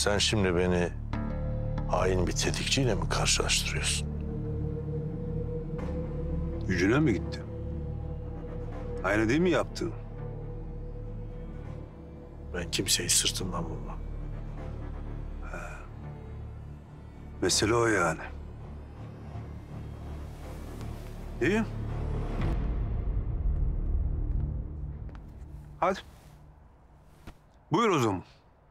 Sen şimdi beni hain bir tetikçiyle mi karşılaştırıyorsun? Gücüne mi gitti? Aynı değil mi yaptın? Ben kimseyi sırtımdan vurmam. Mesele o yani. İyi. Hadi. Buyur o zaman.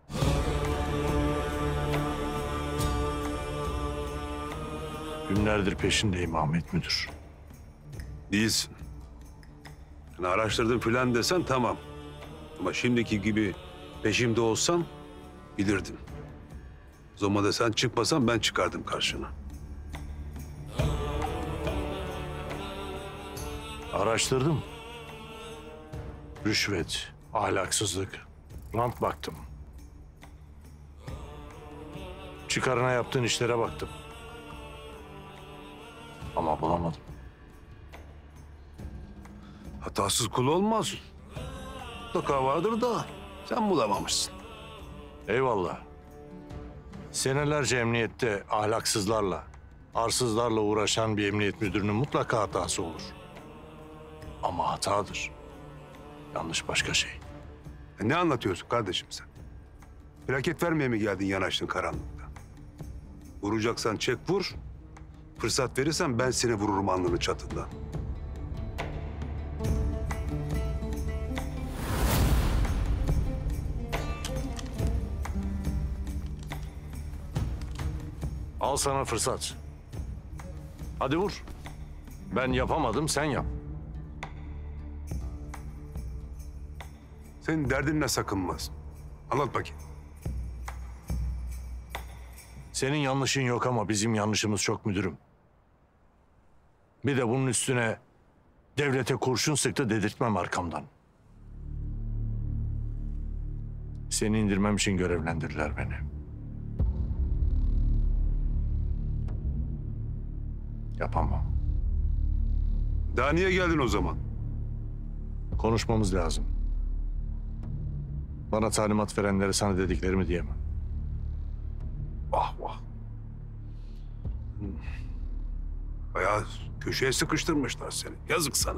Günlerdir peşindeyim Ahmet Müdür. Değilsin. Yani araştırdım filan desen tamam. Ama şimdiki gibi peşimde olsan bilirdim. Zoma desen çıkmasan ben çıkardım karşına. Araştırdım. Rüşvet, ahlaksızlık, rant baktım. Çıkarına yaptığın işlere baktım. Ama bulamadım. Hatasız kul olmaz. Mutlaka vardır da sen bulamamışsın. Eyvallah. Senelerce emniyette ahlaksızlarla, arsızlarla uğraşan bir emniyet müdürünün mutlaka hatası olur. Ama hatadır. Yanlış başka şey. Ne anlatıyorsun kardeşim sen? Plaket vermeye mi geldin yanaştın karanlıkta? Vuracaksan çek vur. Fırsat verirsen ben seni vururum alnının çatından. Al sana fırsat. Hadi vur. Ben yapamadım, sen yap. Senin derdin ne sakınmaz? Anlat bakayım. Senin yanlışın yok ama bizim yanlışımız çok müdürüm. Bir de bunun üstüne devlete kurşun sıktı dedirtmem arkamdan. Seni indirmem için görevlendirdiler beni. Yapamam. Daha niye geldin o zaman? Konuşmamız lazım. Bana talimat verenlere sana dediklerimi diyemem. Vah vah. Bayağı köşeye sıkıştırmışlar seni. Yazık sana.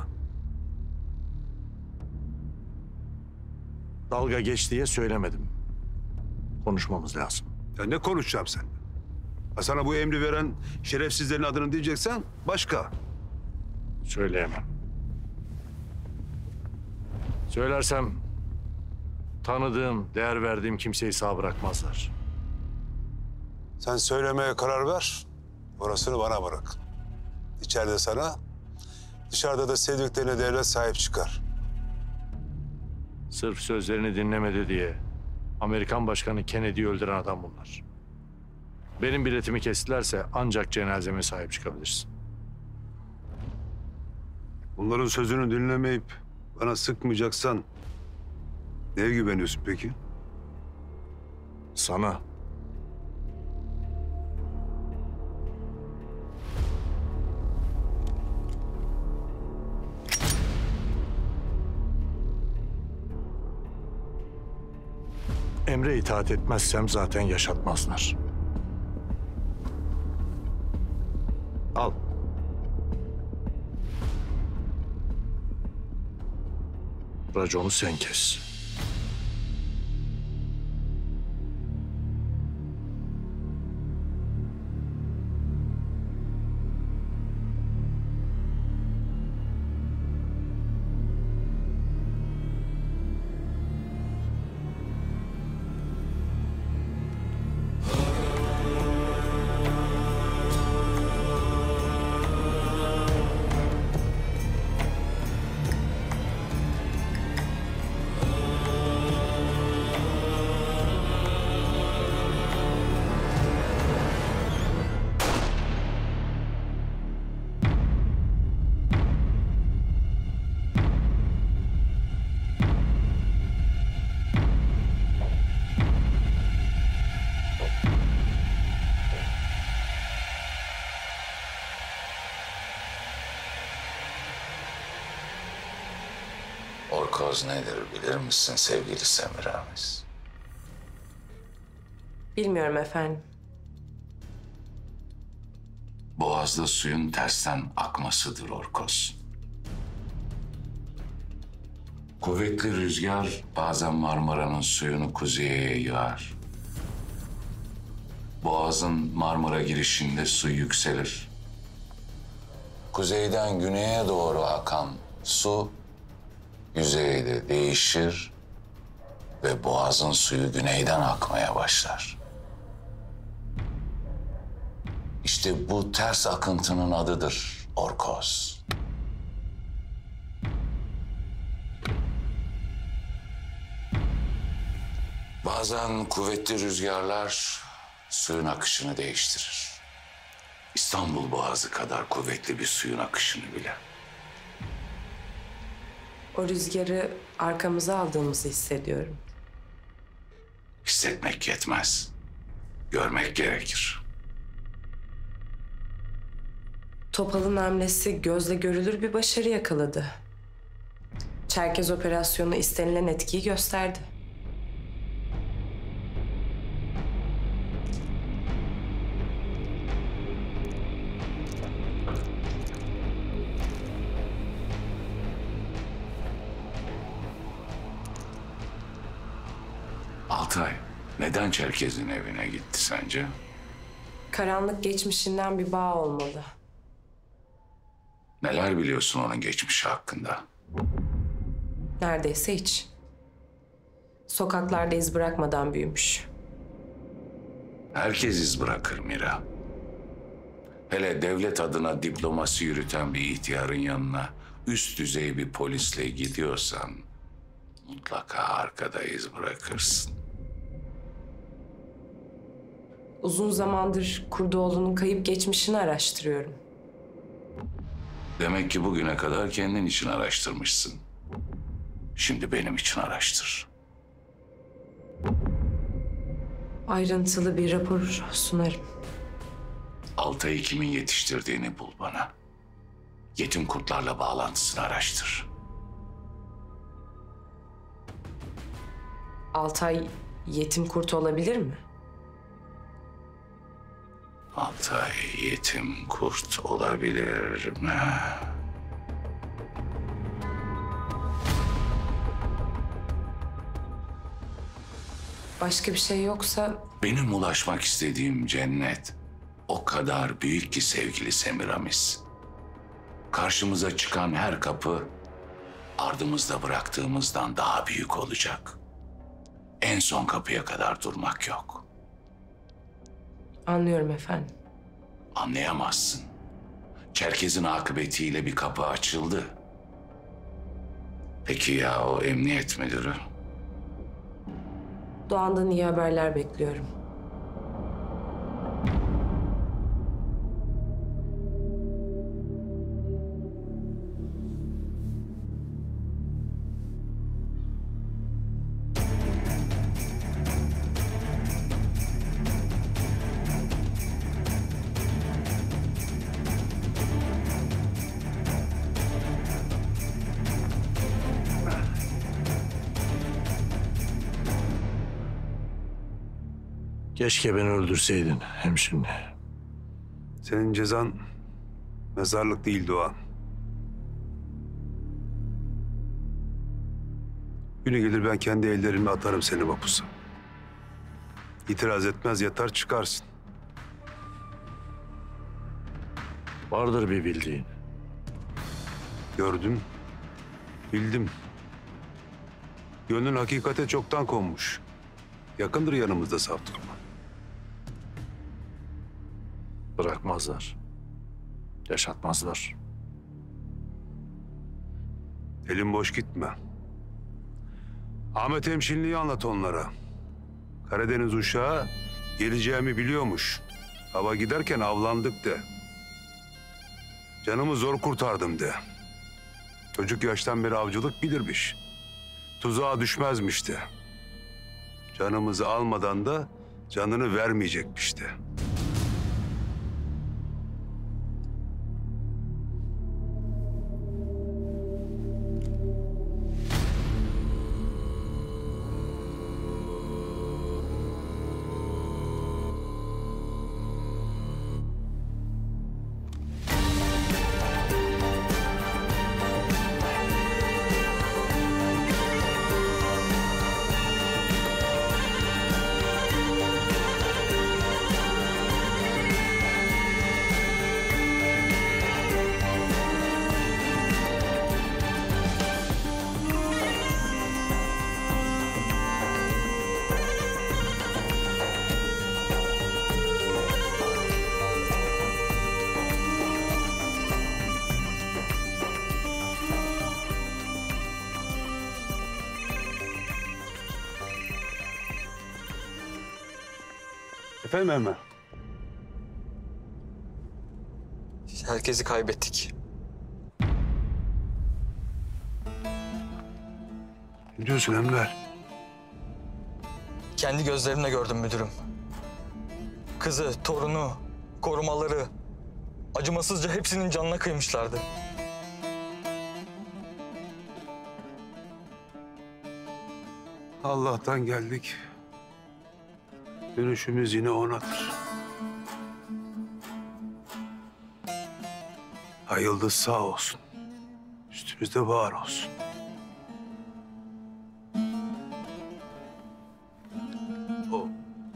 Dalga geç diye söylemedim. Konuşmamız lazım. Ya ne konuşacağım seninle? Ha sana bu emri veren şerefsizlerin adını diyeceksen başka. Söyleyemem. Söylersem tanıdığım, değer verdiğim kimseyi sağ bırakmazlar. Sen söylemeye karar ver. Orasını bana bırak. İçeride sana, dışarıda da sevdiklerine devlet sahip çıkar. Sırf sözlerini dinlemedi diye Amerikan Başkanı Kennedy'yi öldüren adam bunlar. Benim biletimi kestilerse ancak cenazeme sahip çıkabilirsin. Bunların sözünü dinlemeyip bana sıkmayacaksan neye güveniyorsun peki? Sana. Emre itaat etmezsem zaten yaşatmazlar. Al. Raconu sen kes. Orkoz nedir bilir misin sevgili Semiramis? Bilmiyorum efendim. Boğazda suyun tersten akmasıdır Orkos. Kuvvetli rüzgar bazen Marmara'nın suyunu kuzeye yığar. Boğazın Marmara girişinde su yükselir. Kuzeyden güneye doğru akan su yüzeyde değişir ve boğazın suyu güneyden akmaya başlar. İşte bu ters akıntının adıdır Orkos. Bazen kuvvetli rüzgarlar suyun akışını değiştirir. İstanbul Boğazı kadar kuvvetli bir suyun akışını bile. O rüzgarı arkamıza aldığımızı hissediyorum. Hissetmek yetmez. Görmek gerekir. Topal'ın hamlesi gözle görülür bir başarı yakaladı. Çerkez operasyonu istenilen etkiyi gösterdi. Altay, neden Çerkez'in evine gitti sence? Karanlık geçmişinden bir bağ olmalı. Neler biliyorsun onun geçmişi hakkında? Neredeyse hiç. Sokaklarda iz bırakmadan büyümüş. Herkes iz bırakır Mira. Hele devlet adına diplomasi yürüten bir ihtiyarın yanına üst düzey bir polisle gidiyorsan mutlaka arkada iz bırakırsın. Uzun zamandır Kurdoğlu'nun kayıp geçmişini araştırıyorum. Demek ki bugüne kadar kendin için araştırmışsın. Şimdi benim için araştır. Ayrıntılı bir rapor sunarım. Altay'ı kimin yetiştirdiğini bul bana. Yetim kurtlarla bağlantısını araştır. Altay yetim kurt olabilir mi? Altay yetim kurt olabilir mi? Başka bir şey yoksa Benim ulaşmak istediğim cennet o kadar büyük ki sevgili Semiramis. Karşımıza çıkan her kapı ardımızda bıraktığımızdan daha büyük olacak. En son kapıya kadar durmak yok. anlıyorum efendim. Anlayamazsın. Çerkez'in akıbetiyle bir kapı açıldı. Peki ya o emniyet müdürü? Doğan'dan iyi haberler bekliyorum. Keşke beni öldürseydin hemşire. Senin cezan mezarlık değil Doğan. Günü gelir ben kendi ellerimle atarım seni mapusa. İtiraz etmez yatar çıkarsın. Vardır bir bildiğin. Gördüm, bildim. Gönlün hakikate çoktan konmuş. Yakındır yanımızda saf durma. Bırakmazlar. Yaşatmazlar. Elin boş gitme. Ahmet Hemşinli'yi anlat onlara. Karadeniz uşağı geleceğimi biliyormuş. Hava giderken avlandık de. Canımı zor kurtardım de. Çocuk yaştan beri avcılık bilirmiş. Tuzağa düşmezmiş de. Canımızı almadan da canını vermeyecekmiş de. Efendim Emre? Herkesi kaybettik. Ne diyorsun Enver? Kendi gözlerimle gördüm müdürüm. Kızı, torunu, korumaları acımasızca hepsinin canına kıymışlardı. Allah'tan geldik. Dönüşümüz yine onadır. Ay yıldız sağ olsun. Üstümüzde var olsun. O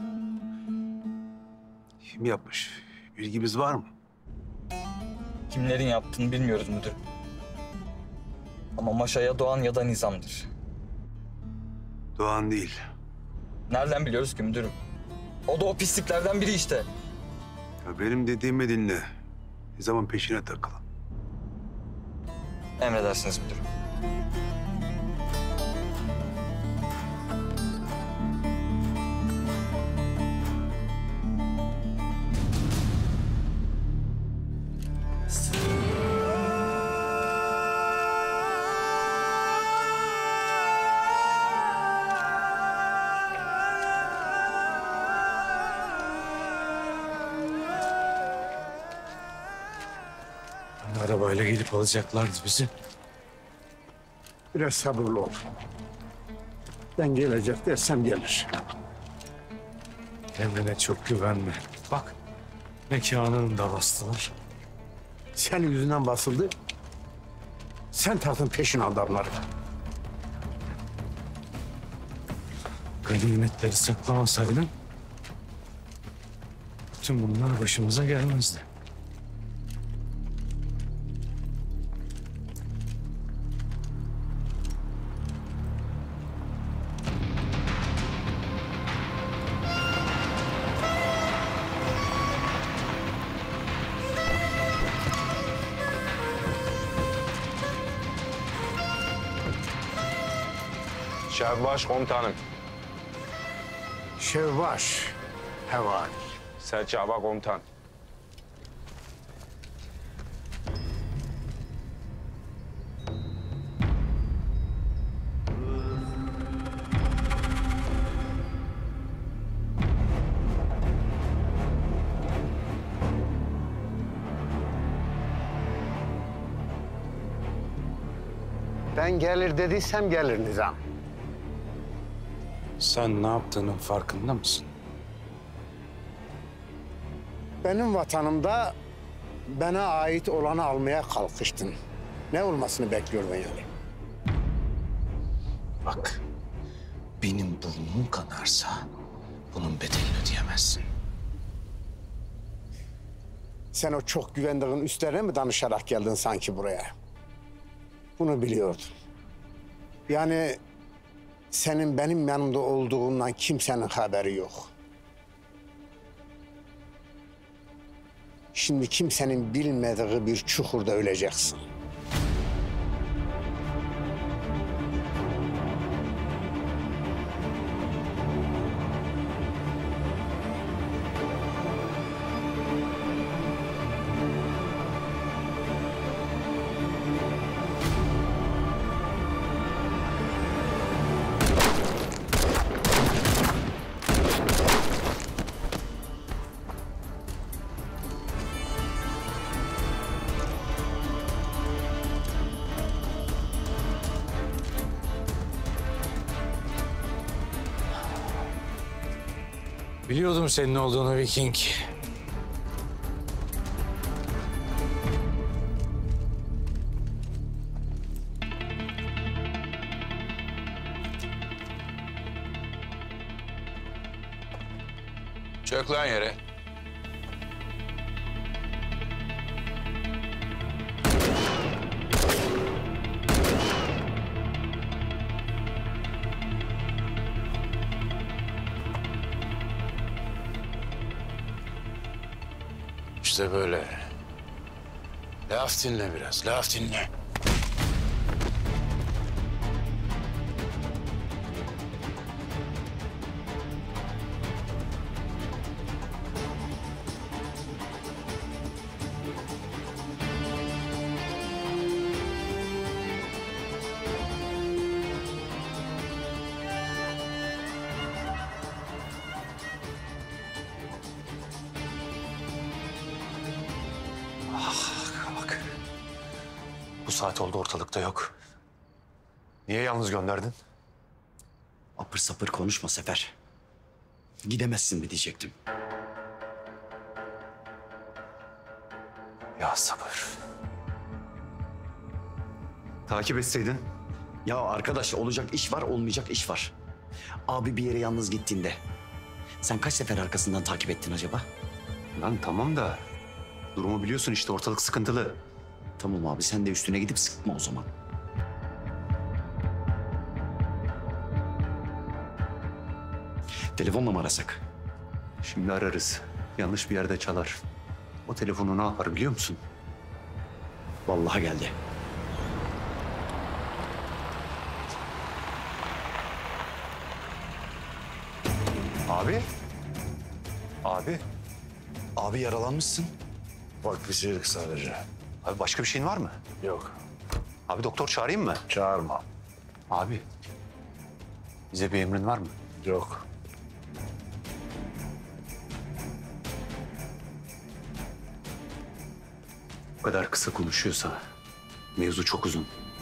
kim yapmış? Bilgimiz var mı? Kimlerin yaptığını bilmiyoruz müdürüm. Ama Maşa ya Doğan ya da Nizam'dır. Doğan değil. Nereden biliyoruz ki müdürüm? O da o pisliklerden biri işte. Ya benim dediğimi dinle. Ne zaman peşine takılın. Emredersiniz müdürüm. Arabayla gelip alacaklardı bizi. Biraz sabırlı ol. Ben gelecek dersem gelir. Emre'ne çok güvenme. Bak, mekanını da bastılar. Senin yüzünden basıldı. Sen taktın peşin adamları. Ganimetleri saklamasaydın bütün bunlar başımıza gelmezdi. Şevbaş komutanım. Şevvaş, hevali. Serçaba komutan. Ben gelir dediysem gelir Nizam. Sen ne yaptığının farkında mısın? Benim vatanımda bana ait olanı almaya kalkıştın. Ne olmasını bekliyordun yani? Bak, benim burnum kanarsa bunun bedelini ödeyemezsin. Sen o çok güvendiğin üstlerine mi danışarak geldin sanki buraya? Bunu biliyordum. Yani senin benim yanımda olduğundan kimsenin haberi yok. Şimdi kimsenin bilmediği bir çukurda öleceksin. Biliyordum senin olduğunu Viking. Çök lan yere. İşte böyle. Laf dinle biraz, laf dinle. Bu saat oldu ortalıkta yok. Niye yalnız gönderdin? Apır sapır konuşma Sefer. Gidemezsin mi diyecektim. Ya sabır. Takip etseydin. Ya arkadaş olacak iş var, olmayacak iş var. Abi bir yere yalnız gittiğinde sen kaç sefer arkasından takip ettin acaba? Lan tamam da durumu biliyorsun işte ortalık sıkıntılı. Tamam abi sen de üstüne gidip sıkma o zaman. Telefonla mı arasak? Şimdi ararız. Yanlış bir yerde çalar. O telefonu ne yapar biliyor musun? Vallahi geldi. Abi. Abi. Abi yaralanmışsın. Bak bir sıyrık sadece. Abi başka bir şeyin var mı? Yok. Abi doktor çağırayım mı? Çağırma. Abi. Bize bir emrin var mı? Yok. Bu kadar kısa konuşuyorsa mevzu çok uzun.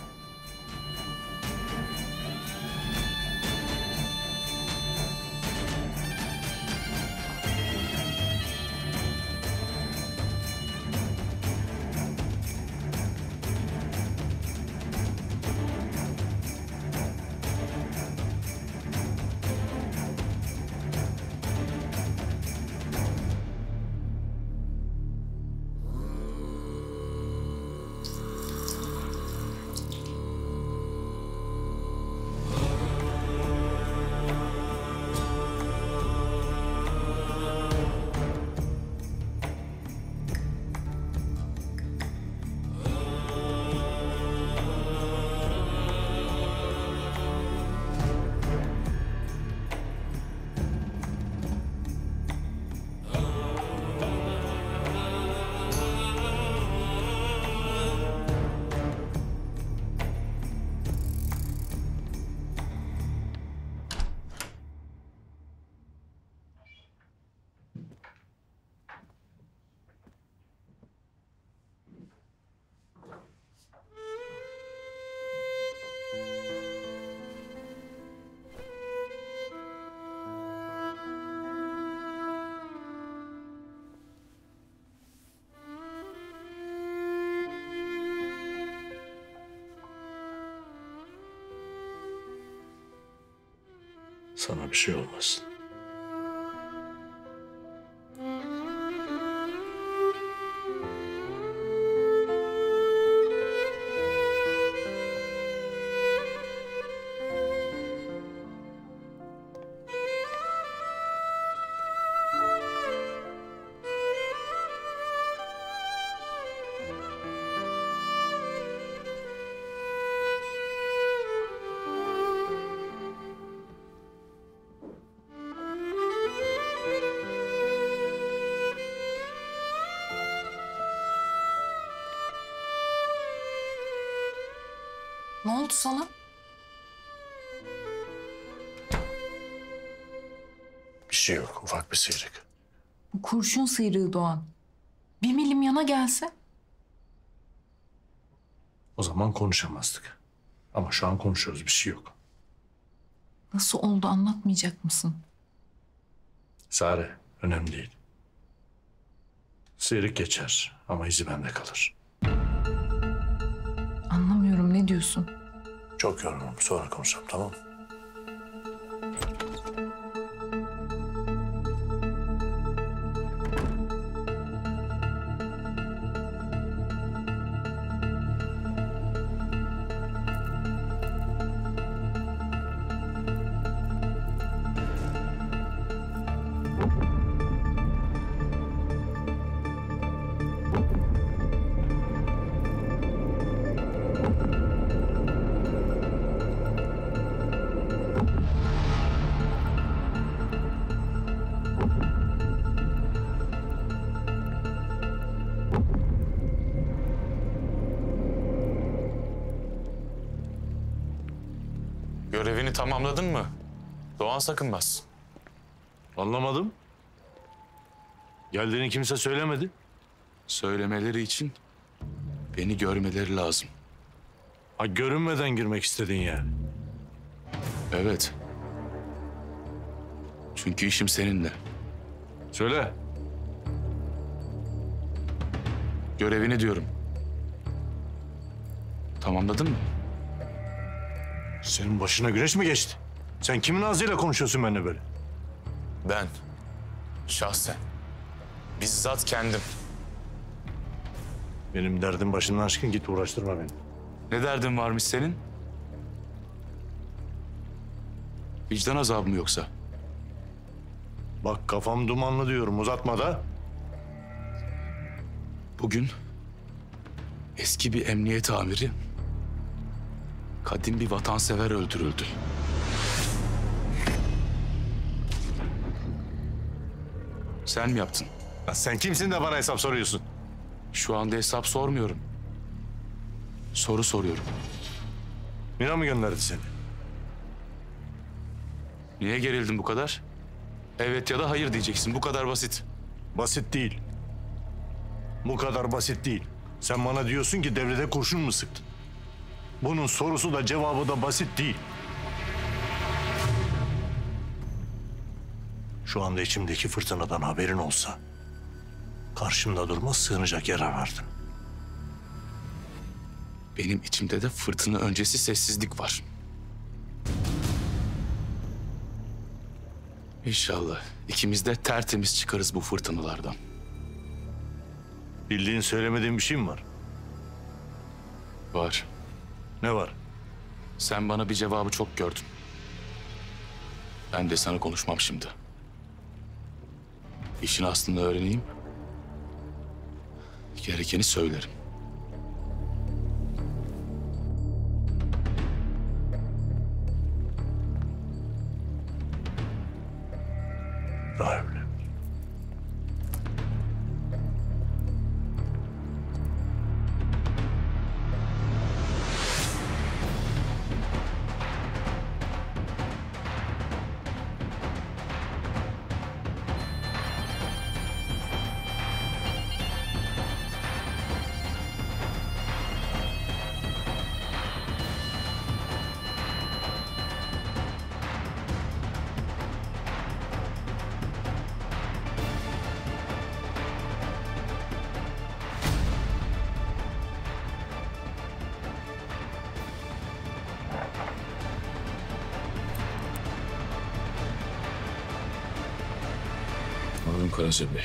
Sana bir şey olmasın. Ne oldu sana? Bir şey yok. Ufak bir sıyrık. Bu kurşun sıyrığı Doğan. Bir milim yana gelse. O zaman konuşamazdık. Ama şu an konuşuyoruz. Bir şey yok. Nasıl oldu anlatmayacak mısın? Sare, önemli değil. Sıyrık geçer ama izi bende kalır. Anlamıyorum ne diyorsun? Çok yorgunum. Sonra konuşalım, tamam mı? Görevini tamamladın mı? Doğan Sakınmaz. Anlamadım. Geldiğini kimse söylemedi. Söylemeleri için beni görmeleri lazım. Ha, görünmeden girmek istedin yani. Evet. Çünkü işim seninle. Söyle. Görevini diyorum. Tamamladın mı? Senin başına güneş mi geçti? Sen kimin ağzıyla konuşuyorsun benimle böyle? Ben. Şahsen. Bizzat kendim. Benim derdim başından aşkın, git uğraştırma beni. Ne derdin varmış senin? Vicdan azabı mı yoksa? Bak kafam dumanlı diyorum, uzatma da. Bugün eski bir emniyet amiri, kadim bir vatansever öldürüldü. Sen mi yaptın? Ya sen kimsin de bana hesap soruyorsun? Şu anda hesap sormuyorum. Soru soruyorum. Mira mı gönderdi seni? Niye gerildin bu kadar? Evet ya da hayır diyeceksin. Bu kadar basit. Basit değil. Bu kadar basit değil. Sen bana diyorsun ki devlete kurşun mu sıktın? Bunun sorusu da cevabı da basit değil. Şu anda içimdeki fırtınadan haberin olsa, karşımda durmaz, sığınacak yer arardın. Benim içimde de fırtına öncesi sessizlik var. İnşallah ikimiz de tertemiz çıkarız bu fırtınalardan. Bildiğin, söylemediğin bir şey mi var? Var. Ne var? Sen bana bir cevabı çok gördün. Ben de sana konuşmam şimdi. İşin aslını öğreneyim. Gerekeni söylerim. Daha öyle. Harun Karaca Bey.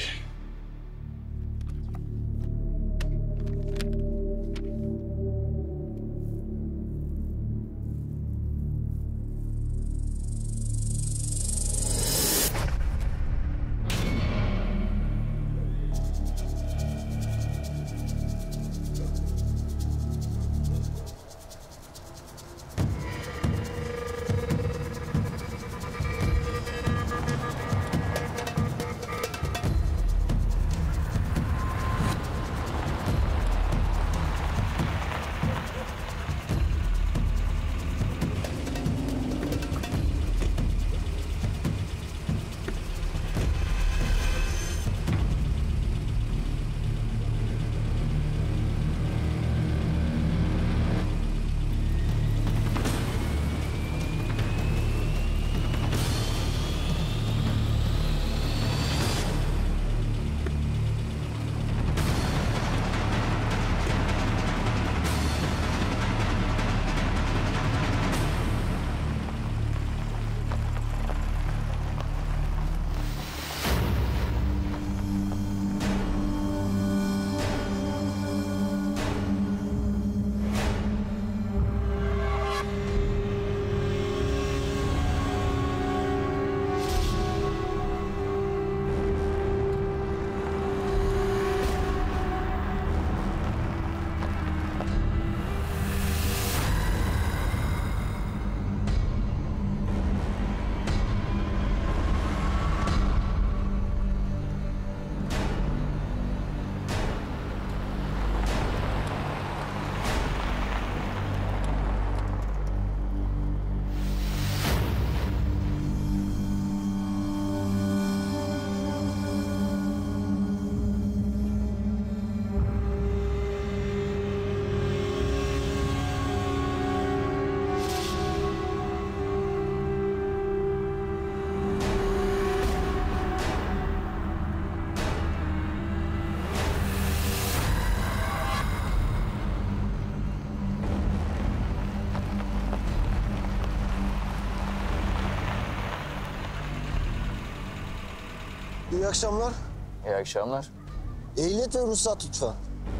İyi akşamlar. İyi akşamlar. Ehliyet ve ruhsat lütfen.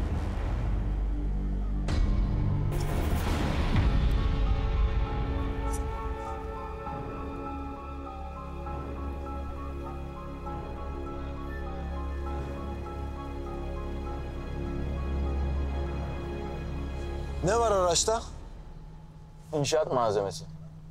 Ne var araçta? İnşaat malzemesi.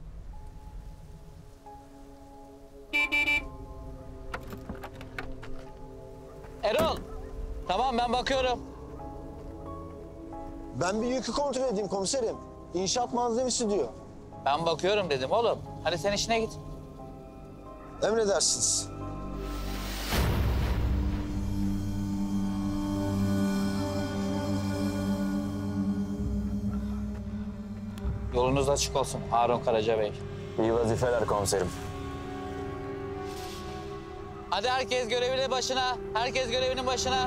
Erol, tamam ben bakıyorum. Ben bir yükü kontrol edeyim komiserim. İnşaat malzemesi diyor. Ben bakıyorum dedim oğlum. Hadi sen işine git. Emredersiniz. Yolunuz açık olsun Harun Karaca Bey. İyi vazifeler komiserim. Hadi herkes görevinin başına. Herkes görevinin başına.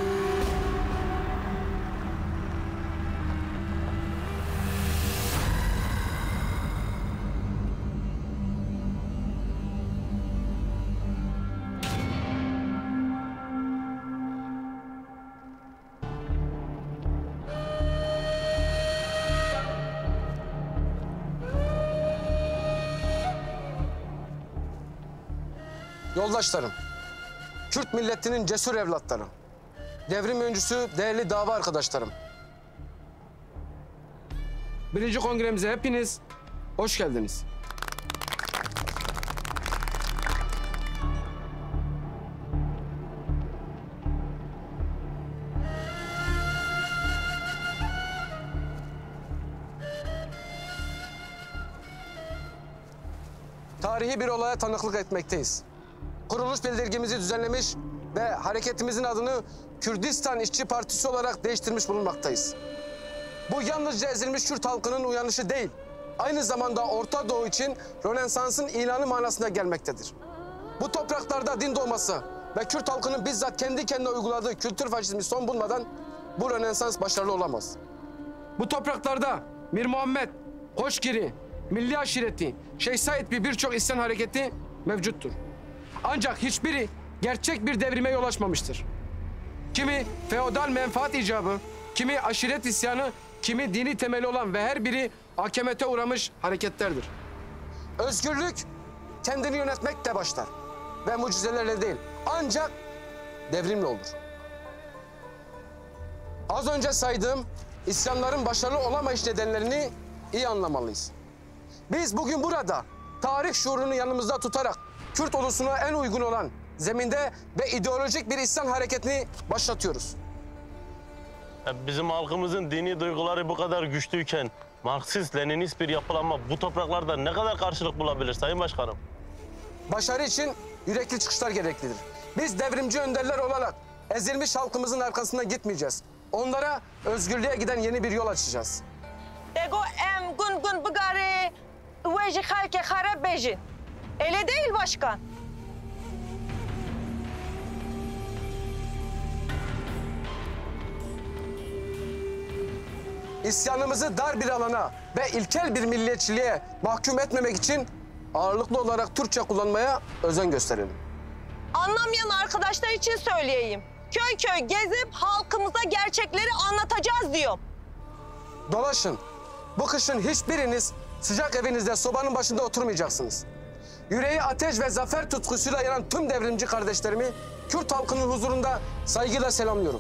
Yoldaşlarım, Kürt milletinin cesur evlatları, devrim öncüsü değerli dava arkadaşlarım. 1. Kongremize hepiniz hoş geldiniz. Tarihi bir olaya tanıklık etmekteyiz. Kuruluş bildirgimizi düzenlemiş ve hareketimizin adını Kürdistan İşçi Partisi olarak değiştirmiş bulunmaktayız. Bu yalnızca ezilmiş Kürt halkının uyanışı değil, aynı zamanda Orta Doğu için Rönesans'ın ilanı manasına gelmektedir. Bu topraklarda din doğması ve Kürt halkının bizzat kendi kendine uyguladığı kültür faşizmi son bulmadan bu Rönesans başarılı olamaz. Bu topraklarda Mir Muhammed, Hoşgiri, Milli Aşireti, Şeyh Said gibi birçok isyan hareketi mevcuttur. Ancak hiçbiri gerçek bir devrime yol açmamıştır. Kimi feodal menfaat icabı, kimi aşiret isyanı, kimi dini temeli olan ve her biri akemete uğramış hareketlerdir. Özgürlük kendini yönetmekle başlar ve mucizelerle değil, ancak devrimle olur. Az önce saydığım isyanların başarılı olamayış nedenlerini iyi anlamalıyız. Biz bugün burada tarih şuurunu yanımızda tutarak Kürt ulusuna en uygun olan zeminde ve ideolojik bir isyan hareketini başlatıyoruz. Bizim halkımızın dini duyguları bu kadar güçlüyken Marksist, Leninist bir yapılanma bu topraklarda ne kadar karşılık bulabilir Sayın Başkanım? Başarı için yürekli çıkışlar gereklidir. Biz devrimci önderler olarak ezilmiş halkımızın arkasından gitmeyeceğiz. Onlara özgürlüğe giden yeni bir yol açacağız. Ego em gun bigari veji halke harap beji. Öyle değil başkan. İsyanımızı dar bir alana ve ilkel bir milliyetçiliğe mahkum etmemek için ağırlıklı olarak Türkçe kullanmaya özen gösterelim. Anlamayan arkadaşlar için söyleyeyim. Köy köy gezip halkımıza gerçekleri anlatacağız diyor. Dolaşın. Bu kışın hiçbiriniz sıcak evinizde sobanın başında oturmayacaksınız. Yüreği ateş ve zafer tutkusuyla yanan tüm devrimci kardeşlerimi Kürt halkının huzurunda saygıyla selamlıyorum.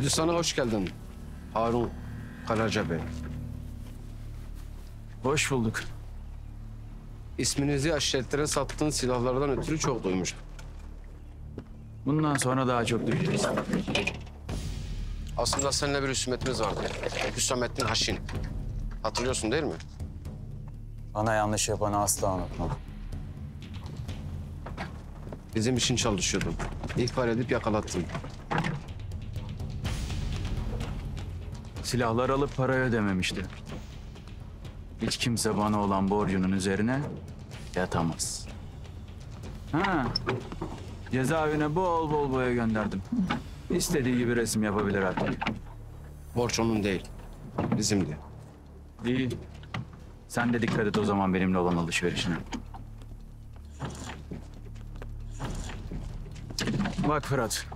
Kürdistan'a hoş geldin Harun Karaca Bey. Hoş bulduk. İsminizi aşiretlere sattığın silahlardan ötürü çok duymuştum. Bundan sonra daha çok duyacağız. Aslında seninle bir husumetimiz vardı. Hüsamettin Haşin. Hatırlıyorsun değil mi? Bana yanlış yapanı asla unutmam. Bizim için çalışıyordun. İhbar edip yakalattın. Silahlar alıp parayı ödememişti. Hiç kimse bana olan borcunun üzerine yatamaz. Ha, cezaevine bol bol boya gönderdim. İstediği gibi resim yapabilir artık. Borç onun değil, bizimdi. İyi. Sen de dikkat et o zaman benimle olan alışverişine. Bak Fırat.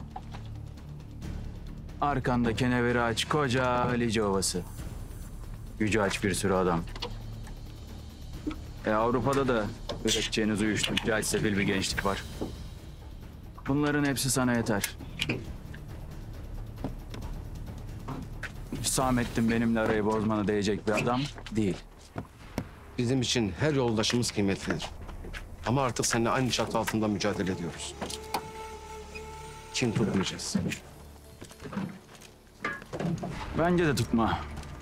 Arkanda keneveri aç koca Halice Ovası. Gücü aç bir sürü adam. Avrupa'da da üreteceğiniz uyuşturucu cahiç sefil bir gençlik var. Bunların hepsi sana yeter. Hüsamettin benimle arayı bozmana değecek bir adam değil. Bizim için her yoldaşımız kıymetlidir. Ama artık seninle aynı çatı altında mücadele ediyoruz. Kin tutmayacağız. Bence de tutma.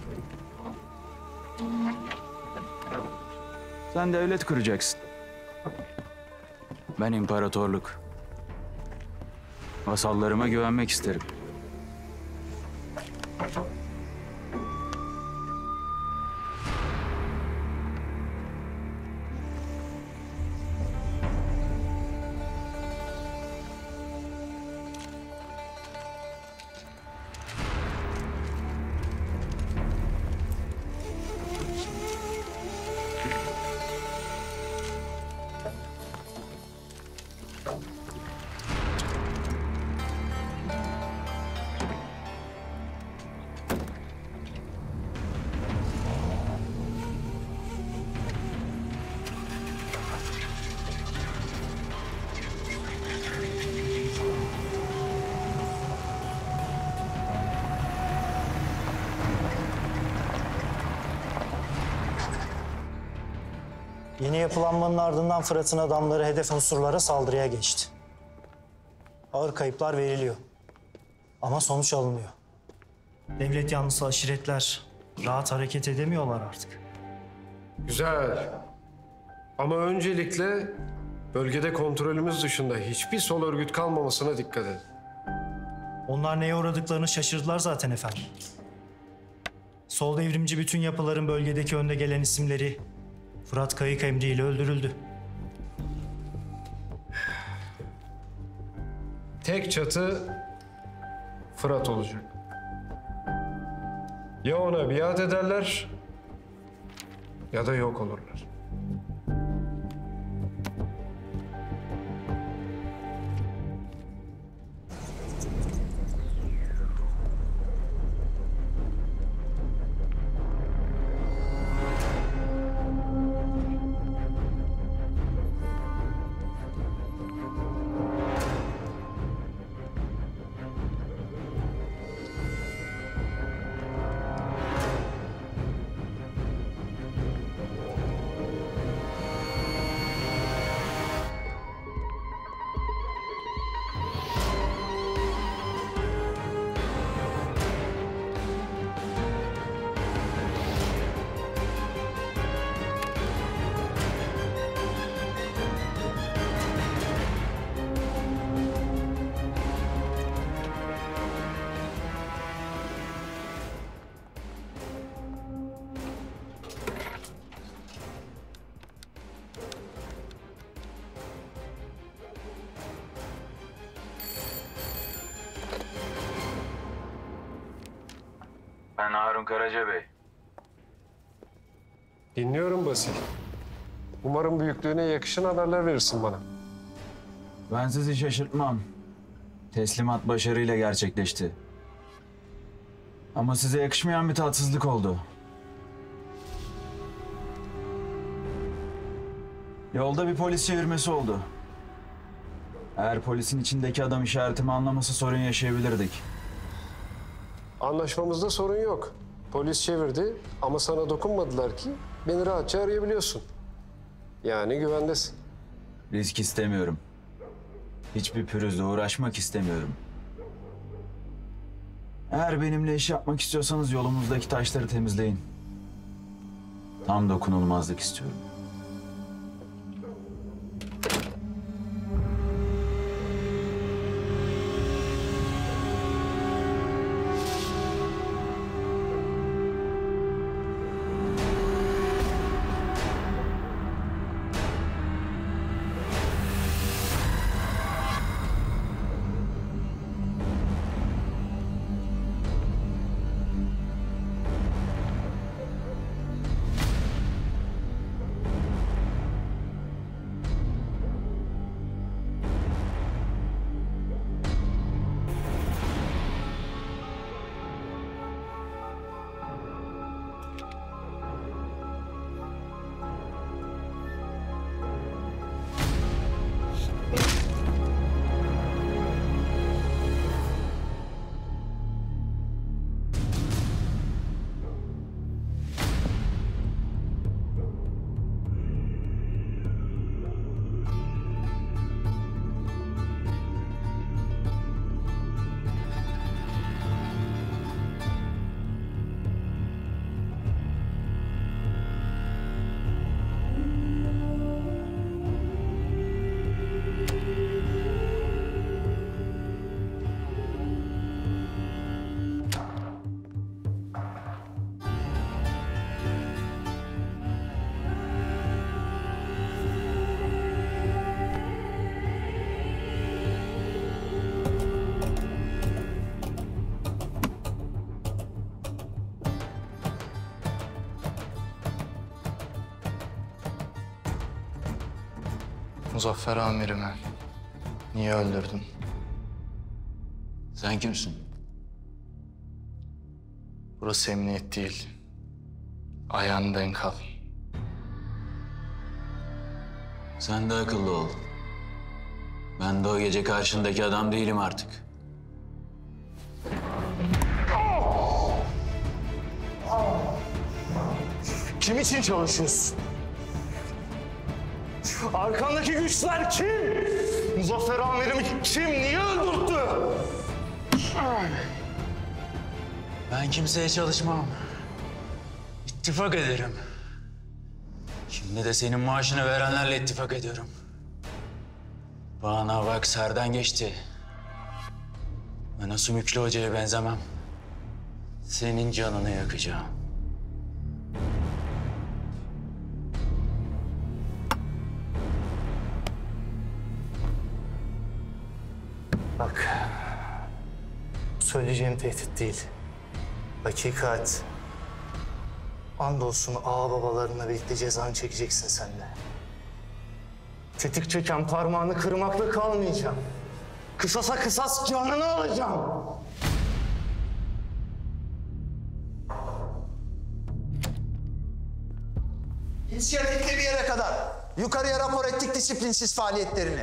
Sen devlet kuracaksın. Ben imparatorluk. Vasallarıma güvenmek isterim. Yeni yapılanmanın ardından Fırat'ın adamları hedef unsurlara saldırıya geçti. Ağır kayıplar veriliyor. Ama sonuç alınıyor. Devlet yanlısı aşiretler rahat hareket edemiyorlar artık. Güzel. Ama öncelikle bölgede kontrolümüz dışında hiçbir sol örgüt kalmamasına dikkat edin. Onlar neye uğradıklarını şaşırdılar zaten efendim. Sol devrimci bütün yapıların bölgedeki önde gelen isimleri Fırat Kayık emriyle öldürüldü. Tek çatı Fırat olacak. Ya ona biat ederler ya da yok olurlar. Ben Harun Karaca Bey. Dinliyorum Basil. Umarım büyüklüğüne yakışan haberler verirsin bana. Ben sizi şaşırtmam. Teslimat başarıyla gerçekleşti. Ama size yakışmayan bir tatsızlık oldu. Yolda bir polis çevirmesi oldu. Eğer polisin içindeki adam işaretimi anlaması sorun yaşayabilirdik. Anlaşmamızda sorun yok. Polis çevirdi ama sana dokunmadılar ki beni rahatça arayabiliyorsun. Yani güvendesin. Risk istemiyorum. Hiçbir pürüzle uğraşmak istemiyorum. Eğer benimle iş yapmak istiyorsanız yolumuzdaki taşları temizleyin. Tam dokunulmazlık istiyorum. Muzaffer amirimi niye öldürdün? Sen kimsin? Burası emniyet değil. Ayağını denk al. Sen de akıllı ol. Ben de o gece karşındaki adam değilim artık. Kim için çalışıyorsun? Arkandaki güçler kim? Muzaffer amirimi kim, niye öldürdü? Ben kimseye çalışmam. İttifak ederim. Şimdi de senin maaşını verenlerle ittifak ediyorum. Bana bak, serden geçti. Ben o sümüklü hocaya benzemem. Senin canını yakacağım. Bak, söyleyeceğim tehdit değil. Hakikat. Andolsun ağa babalarına birlikte cezanı çekeceksin sen de. Tetik çeken parmağını kırmakla kalmayacağım. Kısasa kısas canını alacağım. İnisiyatifli bir yere kadar. Yukarıya rapor ettik disiplinsiz faaliyetlerini.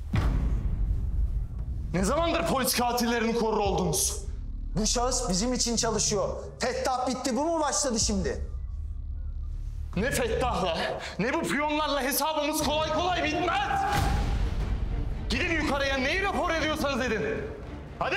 Ne zamandır polis katillerinin korur oldunuz? Bu şahıs bizim için çalışıyor. Fettah bitti, bu mu başladı şimdi? Ne Fettah'la, ne bu piyonlarla hesabımız kolay kolay bitmez. Gidin yukarıya, neyi rapor ediyorsanız edin. Hadi!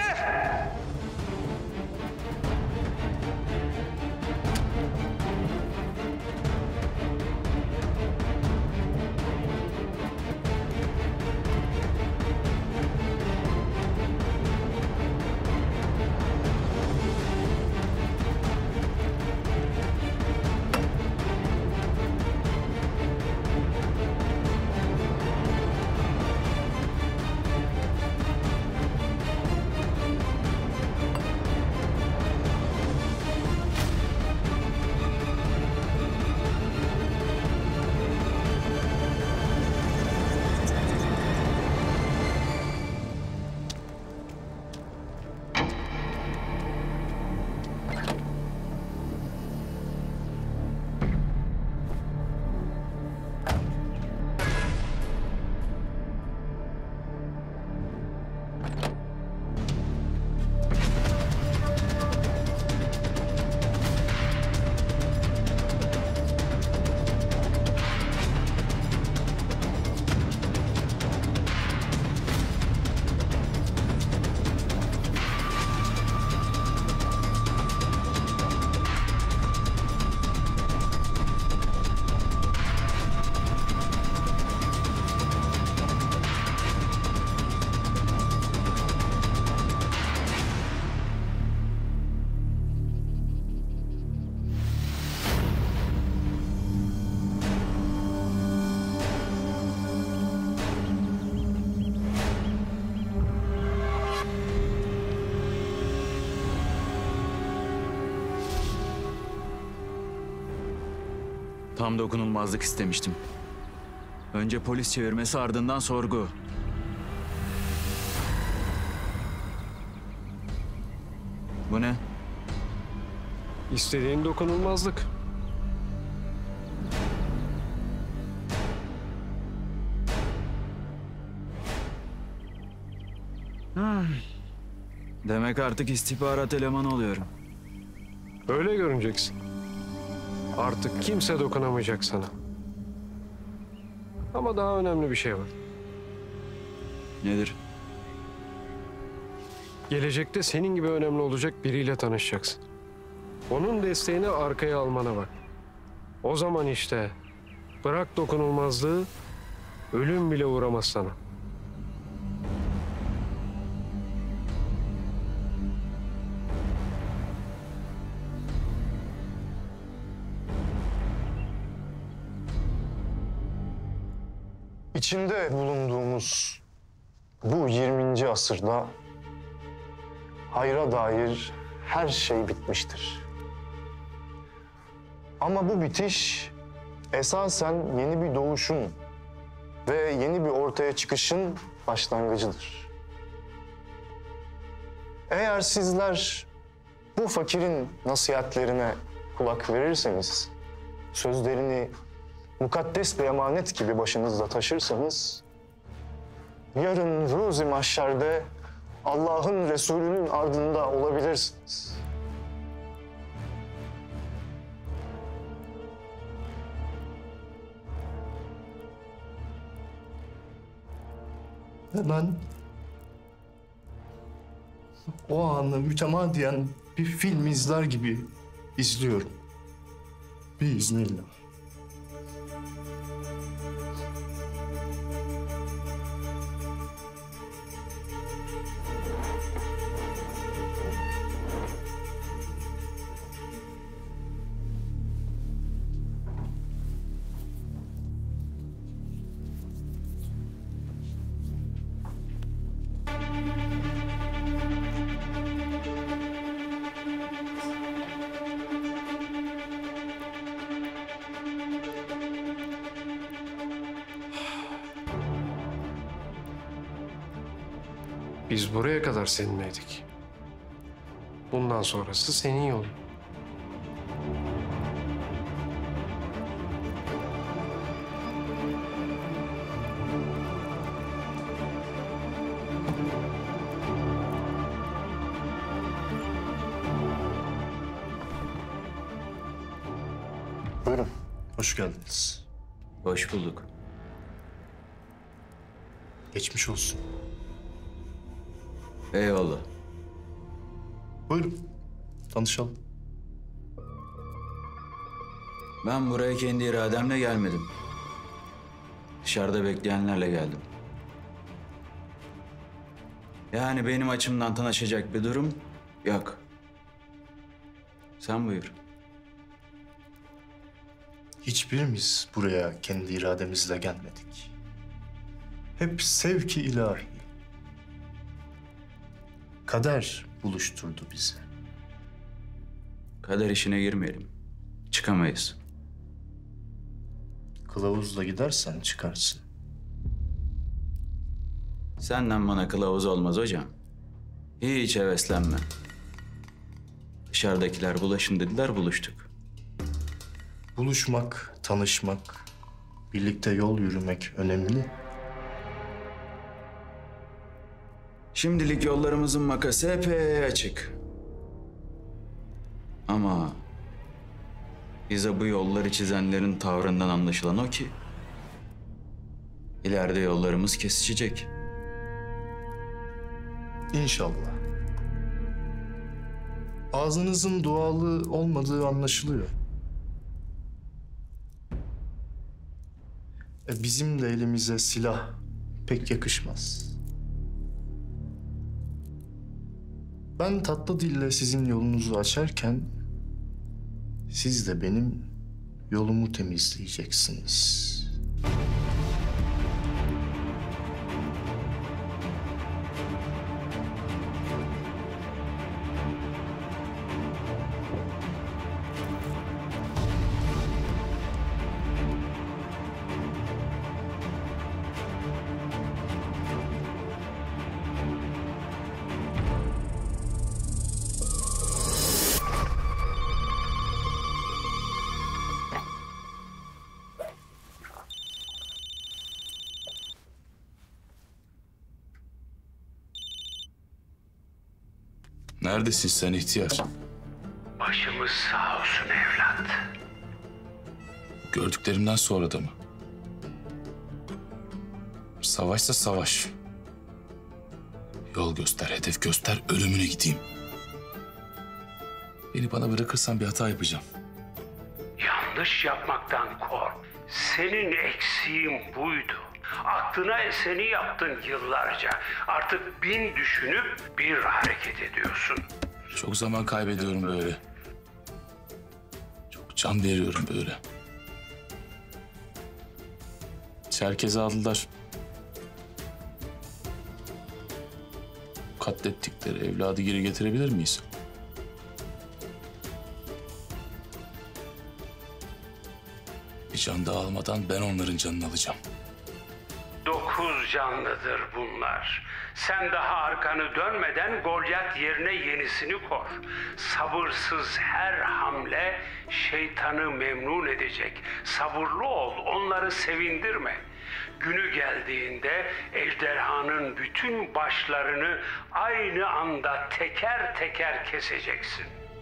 Tam dokunulmazlık istemiştim. Önce polis çevirmesi, ardından sorgu. Bu ne? İstediğin dokunulmazlık. Demek artık istihbarat elemanı oluyorum. Öyle görüneceksin. Artık kimse dokunamayacak sana. Ama daha önemli bir şey var. Nedir? Gelecekte senin gibi önemli olacak biriyle tanışacaksın. Onun desteğini arkaya almana bak. O zaman işte bırak dokunulmazlığı, ölüm bile uğramaz sana. İçinde bulunduğumuz bu 20. asırda hayra dair her şey bitmiştir. Ama bu bitiş esasen yeni bir doğuşun ve yeni bir ortaya çıkışın başlangıcıdır. Eğer sizler bu fakirin nasihatlerine kulak verirseniz, sözlerini mukaddes bir emanet gibi başınızda taşırsanız, yarın Ruzi Mahşer'de Allah'ın Resulü'nün ardında olabilirsiniz. Ve ben o anı mütemadiyen bir film izler gibi izliyorum. Biiznillah. Biz buraya kadar seninleydik. Bundan sonrası senin yolun. Buyurun, hoş geldiniz. Hoş bulduk. Geçmiş olsun. Eyvallah. Buyurun, tanışalım. Ben buraya kendi irademle gelmedim. Dışarıda bekleyenlerle geldim. Yani benim açımdan tanışacak bir durum yok. Sen buyur. Hiçbirimiz buraya kendi irademizle gelmedik. Hep sevki ilahi. Kader buluşturdu bizi. Kader işine girmeyelim. Çıkamayız. Kılavuzla gidersen çıkarsın. Senden bana kılavuz olmaz hocam. Hiç heveslenme. Dışarıdakiler bulaşın dediler, buluştuk. Buluşmak, tanışmak, birlikte yol yürümek önemli. Şimdilik yollarımızın makası epey açık. Ama bize bu yolları çizenlerin tavrından anlaşılan o ki ileride yollarımız kesişecek. İnşallah. Ağzınızın dualı olmadığı anlaşılıyor. Bizim de elimize silah pek yakışmaz. Ben tatlı dille sizin yolunuzu açarken siz de benim yolumu temizleyeceksiniz. Neredesin sen ihtiyar? Başımız sağ olsun evlat. Gördüklerimden sonra da mı? Savaşsa savaş. Yol göster, hedef göster, ölümüne gideyim. Beni bana bırakırsan bir hata yapacağım. Yanlış yapmaktan kork. Senin eksiğin buydu. Aklına eseni yaptın yıllarca. Artık bin düşünüp bir hareket ediyorsun. Çok zaman kaybediyorum böyle. Çok can veriyorum böyle. Çerkez'i aldılar. Katlettikleri evladı geri getirebilir miyiz? Bir can daha almadan ben onların canını alacağım. 9 canlıdır bunlar. Sen daha arkanı dönmeden Golyat yerine yenisini kor. Sabırsız her hamle şeytanı memnun edecek. Sabırlı ol, onları sevindirme. Günü geldiğinde ejderhanın bütün başlarını aynı anda teker teker keseceksin.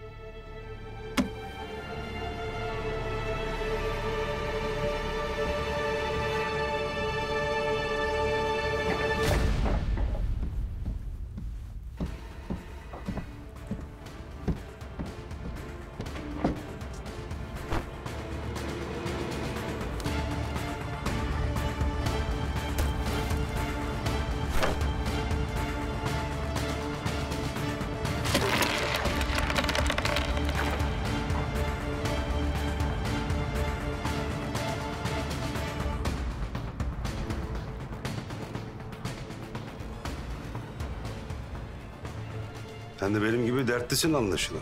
Sen de benim gibi dertlisin anlaşılan.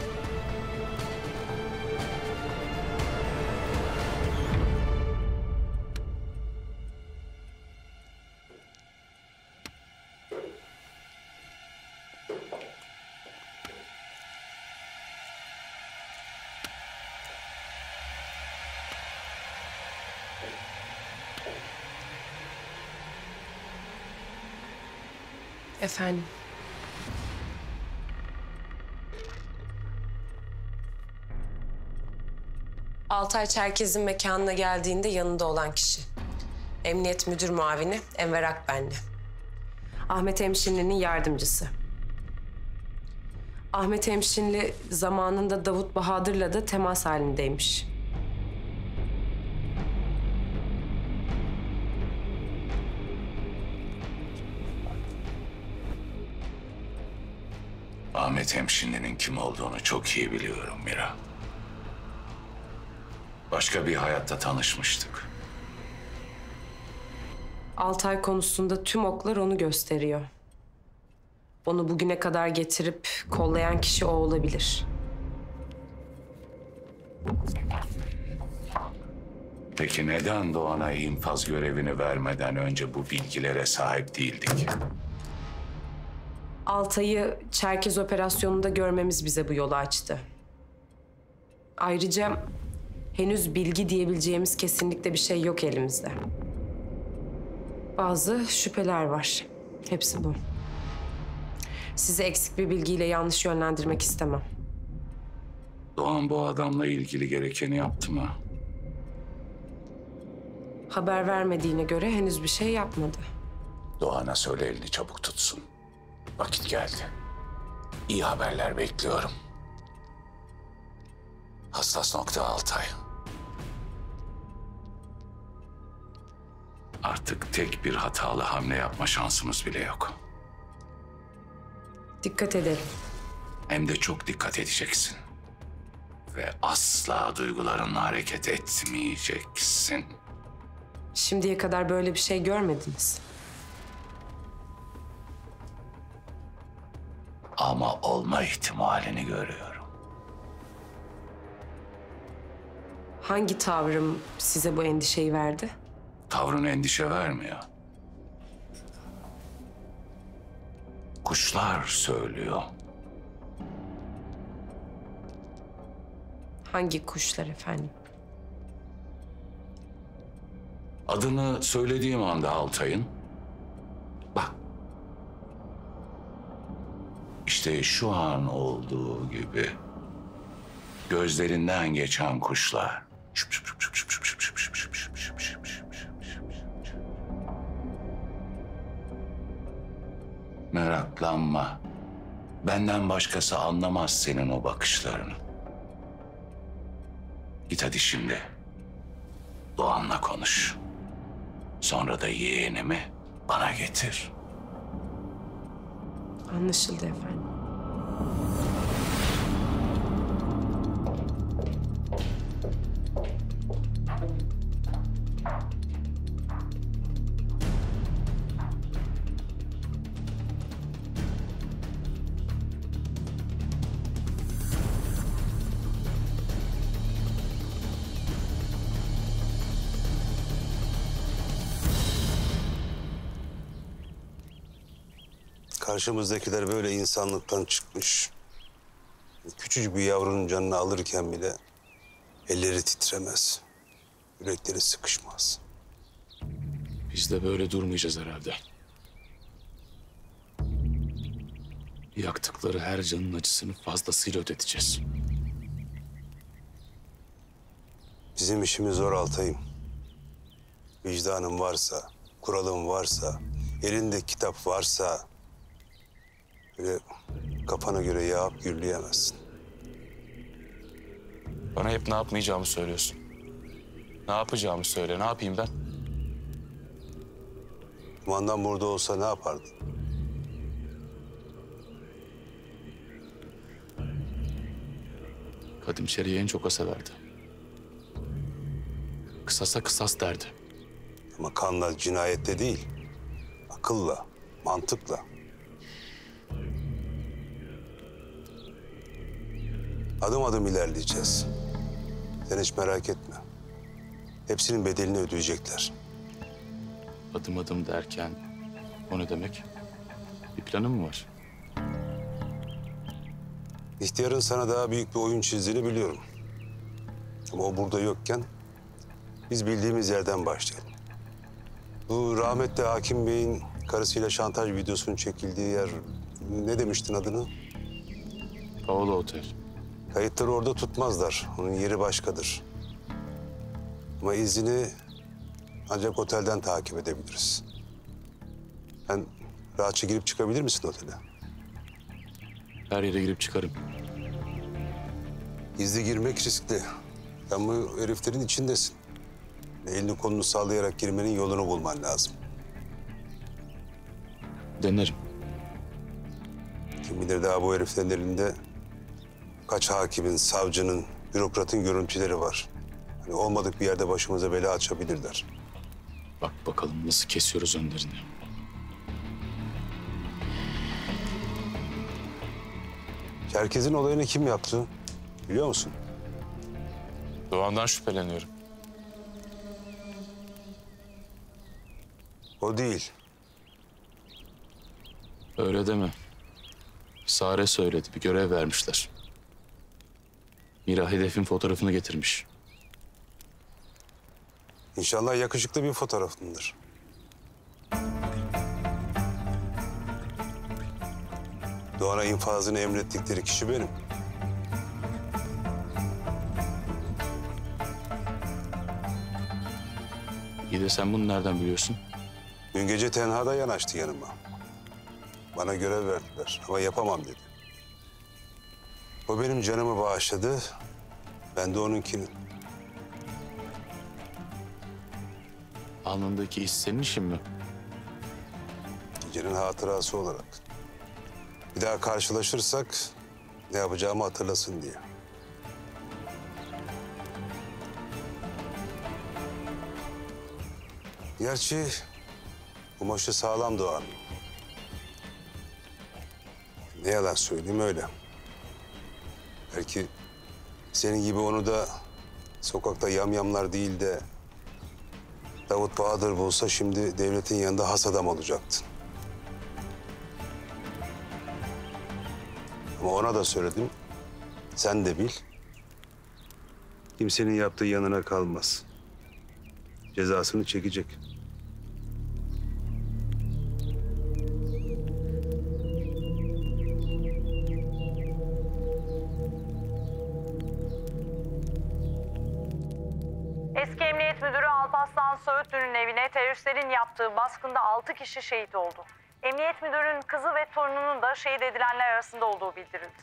Efendim? Altay Çerkez'in mekanına geldiğinde yanında olan kişi. Emniyet Müdür Muavini Enver Akbenli. Ahmet Hemşinli'nin yardımcısı. Ahmet Hemşinli zamanında Davut Bahadır'la da temas halindeymiş. Ahmet Hemşinli'nin kim olduğunu çok iyi biliyorum Mira. Başka bir hayatta tanışmıştık. Altay konusunda tüm oklar onu gösteriyor. Onu bugüne kadar getirip kollayan kişi o olabilir. Peki neden Doğan'a infaz görevini vermeden önce bu bilgilere sahip değildik? Altay'ı Çerkez operasyonunda görmemiz bize bu yolu açtı. Ayrıca henüz bilgi diyebileceğimiz kesinlikle bir şey yok elimizde. Bazı şüpheler var. Hepsi bu. Sizi eksik bir bilgiyle yanlış yönlendirmek istemem. Doğan bu adamla ilgili gerekeni yaptı mı? Haber vermediğine göre henüz bir şey yapmadı. Doğan'a söyle elini çabuk tutsun. Vakit geldi. İyi haberler bekliyorum. Hassas nokta Altay. Artık tek bir hatalı hamle yapma şansımız bile yok. Dikkat edelim. Hem de çok dikkat edeceksin. Ve asla duygularınla hareket etmeyeceksin. Şimdiye kadar böyle bir şey görmediniz. Ama olma ihtimalini görüyorum. Hangi tavrım size bu endişeyi verdi? Tavrın endişe vermiyor. Kuşlar söylüyor. Hangi kuşlar efendim? Adını söylediğim anda Altay'ın, bak, İşte şu an olduğu gibi gözlerinden geçen kuşlar meraklanma. Benden başkası anlamaz senin o bakışlarını. Git hadi şimdi. Doğan'la konuş. Sonra da yeğenimi bana getir. Anlaşıldı efendim. Karşımızdakiler böyle insanlıktan çıkmış. Küçücük bir yavrunun canını alırken bile elleri titremez. Yürekleri sıkışmaz. Biz de böyle durmayacağız herhalde. Yaktıkları her canın acısını fazlasıyla ödeteceğiz. Bizim işimiz zor Altay'ım. Vicdanın varsa, kuralın varsa, elinde kitap varsa... böyle kafana göre yağıp gürleyemezsin. Bana hep ne yapmayacağımı söylüyorsun. Ne yapacağımı söyle. Ne yapayım ben? Kumandan burada olsa ne yapardın? Kadim Şeri'yi en çok o severdi. Kısasa kısas derdi. Ama kanla, cinayette değil. Akılla, mantıkla. Adım adım ilerleyeceğiz. Sen hiç merak etme. Hepsinin bedelini ödeyecekler. Adım adım derken o ne demek? Bir planın mı var? İhtiyarın sana daha büyük bir oyun çizdiğini biliyorum. Ama o burada yokken biz bildiğimiz yerden başlayalım. Bu rahmetli Hakim Bey'in karısıyla şantaj videosunun çekildiği yer, ne demiştin adını? Paolo Otel. Kayıtları orada tutmazlar. Onun yeri başkadır. Ama izini ancak otelden takip edebiliriz. Sen rahatça girip çıkabilir misin otele? Her yere girip çıkarım. Gizli girmek riskli. Sen bu heriflerin içindesin. Elini kolunu sallayarak girmenin yolunu bulman lazım. Denerim. Kim bilir daha bu heriflerin elinde kaç hakimin, savcının, bürokratın görüntüleri var. Hani olmadık bir yerde başımıza bela açabilirler. Bak bakalım nasıl kesiyoruz önlerini. Çerkez'in olayını kim yaptı? Biliyor musun? Doğan'dan şüpheleniyorum. O değil. Öyle deme. Sare söyledi. Bir görev vermişler. Mira hedefin fotoğrafını getirmiş. İnşallah yakışıklı bir fotoğrafındır. Doğan'a infazını emrettikleri kişi benim. İyi de sen bunu nereden biliyorsun? Dün gece tenhada yanaştı yanıma. Bana görev verdiler ama yapamam dedi. O benim canımı bağışladı, ben de onunkini. Alnındaki iz senin işin mi? Gecenin hatırası olarak. Bir daha karşılaşırsak ne yapacağımı hatırlasın diye. Gerçi kumaşı sağlam Doğan. Ne yalan söyleyeyim öyle. Belki senin gibi onu da sokakta yamyamlar değil de Davut Bahadır bulsa şimdi devletin yanında has adam olacaktın. Ama ona da söyledim. Sen de bil. Kimsenin yaptığı yanına kalmaz. Cezasını çekecek. Eski Emniyet Müdürü Alparslan Söğütlü'nün evine teröristlerin yaptığı baskında 6 kişi şehit oldu. Emniyet Müdürü'nün kızı ve torununun da şehit edilenler arasında olduğu bildirildi.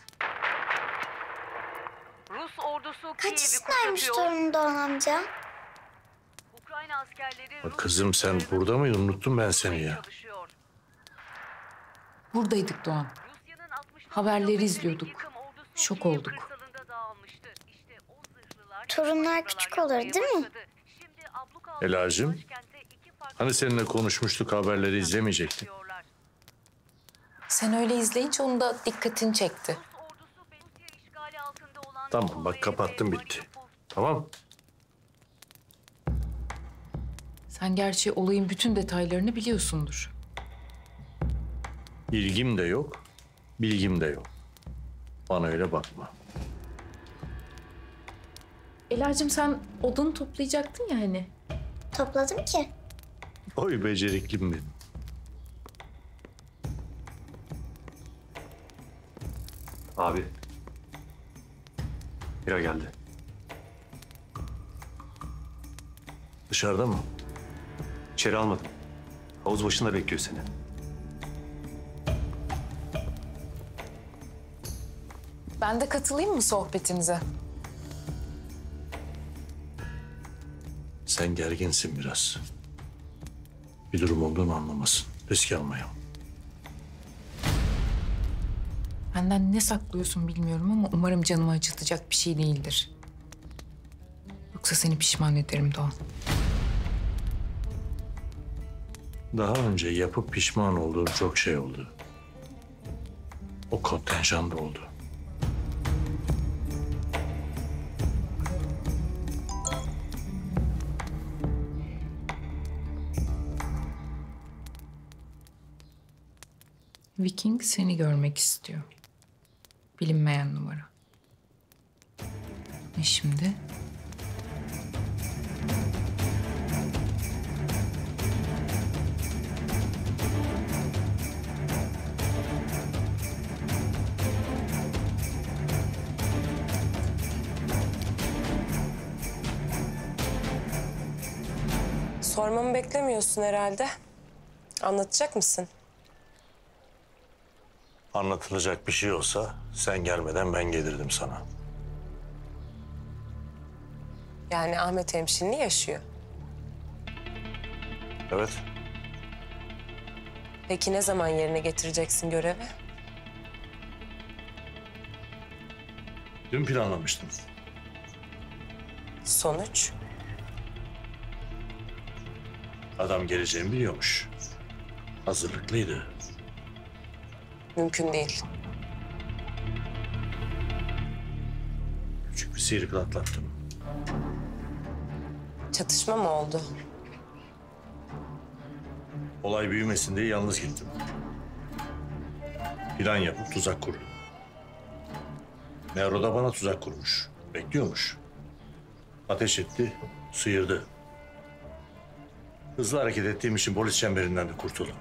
Rus ordusu Kaç yaşındaymış torunu Doğan amca? Ukrayna askerleri Bak kızım sen burada mıydın? Unuttum ben seni ya. Buradaydık Doğan. Haberleri izliyorduk. Şok olduk. Torunlar küçük olur değil mi? Elacığım, hani seninle konuşmuştuk, haberleri izlemeyecektin. Sen öyle izleyince onun da dikkatini çekti. Tamam bak kapattım bitti. Tamam. Sen gerçi olayın bütün detaylarını biliyorsundur. İlgim de yok, bilgim de yok. Bana öyle bakma. Elacığım sen odanı toplayacaktın ya hani. Topladım ki. Oy beceriklim benim. Abi. Mira geldi. Dışarıda mı? İçeri almadım. Havuz başında bekliyor seni. Ben de katılayım mı sohbetinize? Sen gerginsin biraz. Bir durum olduğunu anlamasın. Risk almayalım. Benden ne saklıyorsun bilmiyorum ama umarım canımı acıtacak bir şey değildir. Yoksa seni pişman ederim Doğan. Daha önce yapıp pişman olduğum çok şey oldu. O kontenjanda oldu. Viking seni görmek istiyor. Bilinmeyen numara. Ne şimdi? Sormamı beklemiyorsun herhalde. Anlatacak mısın? Anlatılacak bir şey olsa sen gelmeden ben gelirdim sana. Yani Ahmet hemşinli yaşıyor. Evet. Peki ne zaman yerine getireceksin görevi? Dün planlamıştım. Sonuç? Adam geleceğimi biliyormuş. Hazırlıklıydı. Mümkün değil. Küçük bir sıyrıkla atlattım. Çatışma mı oldu? Olay büyümesin diye yalnız gittim. Plan yapıp tuzak kurdum. Meğer o da bana tuzak kurmuş. Bekliyormuş. Ateş etti, sıyırdı. Hızlı hareket ettiğim için polis çemberinden de kurtuldum.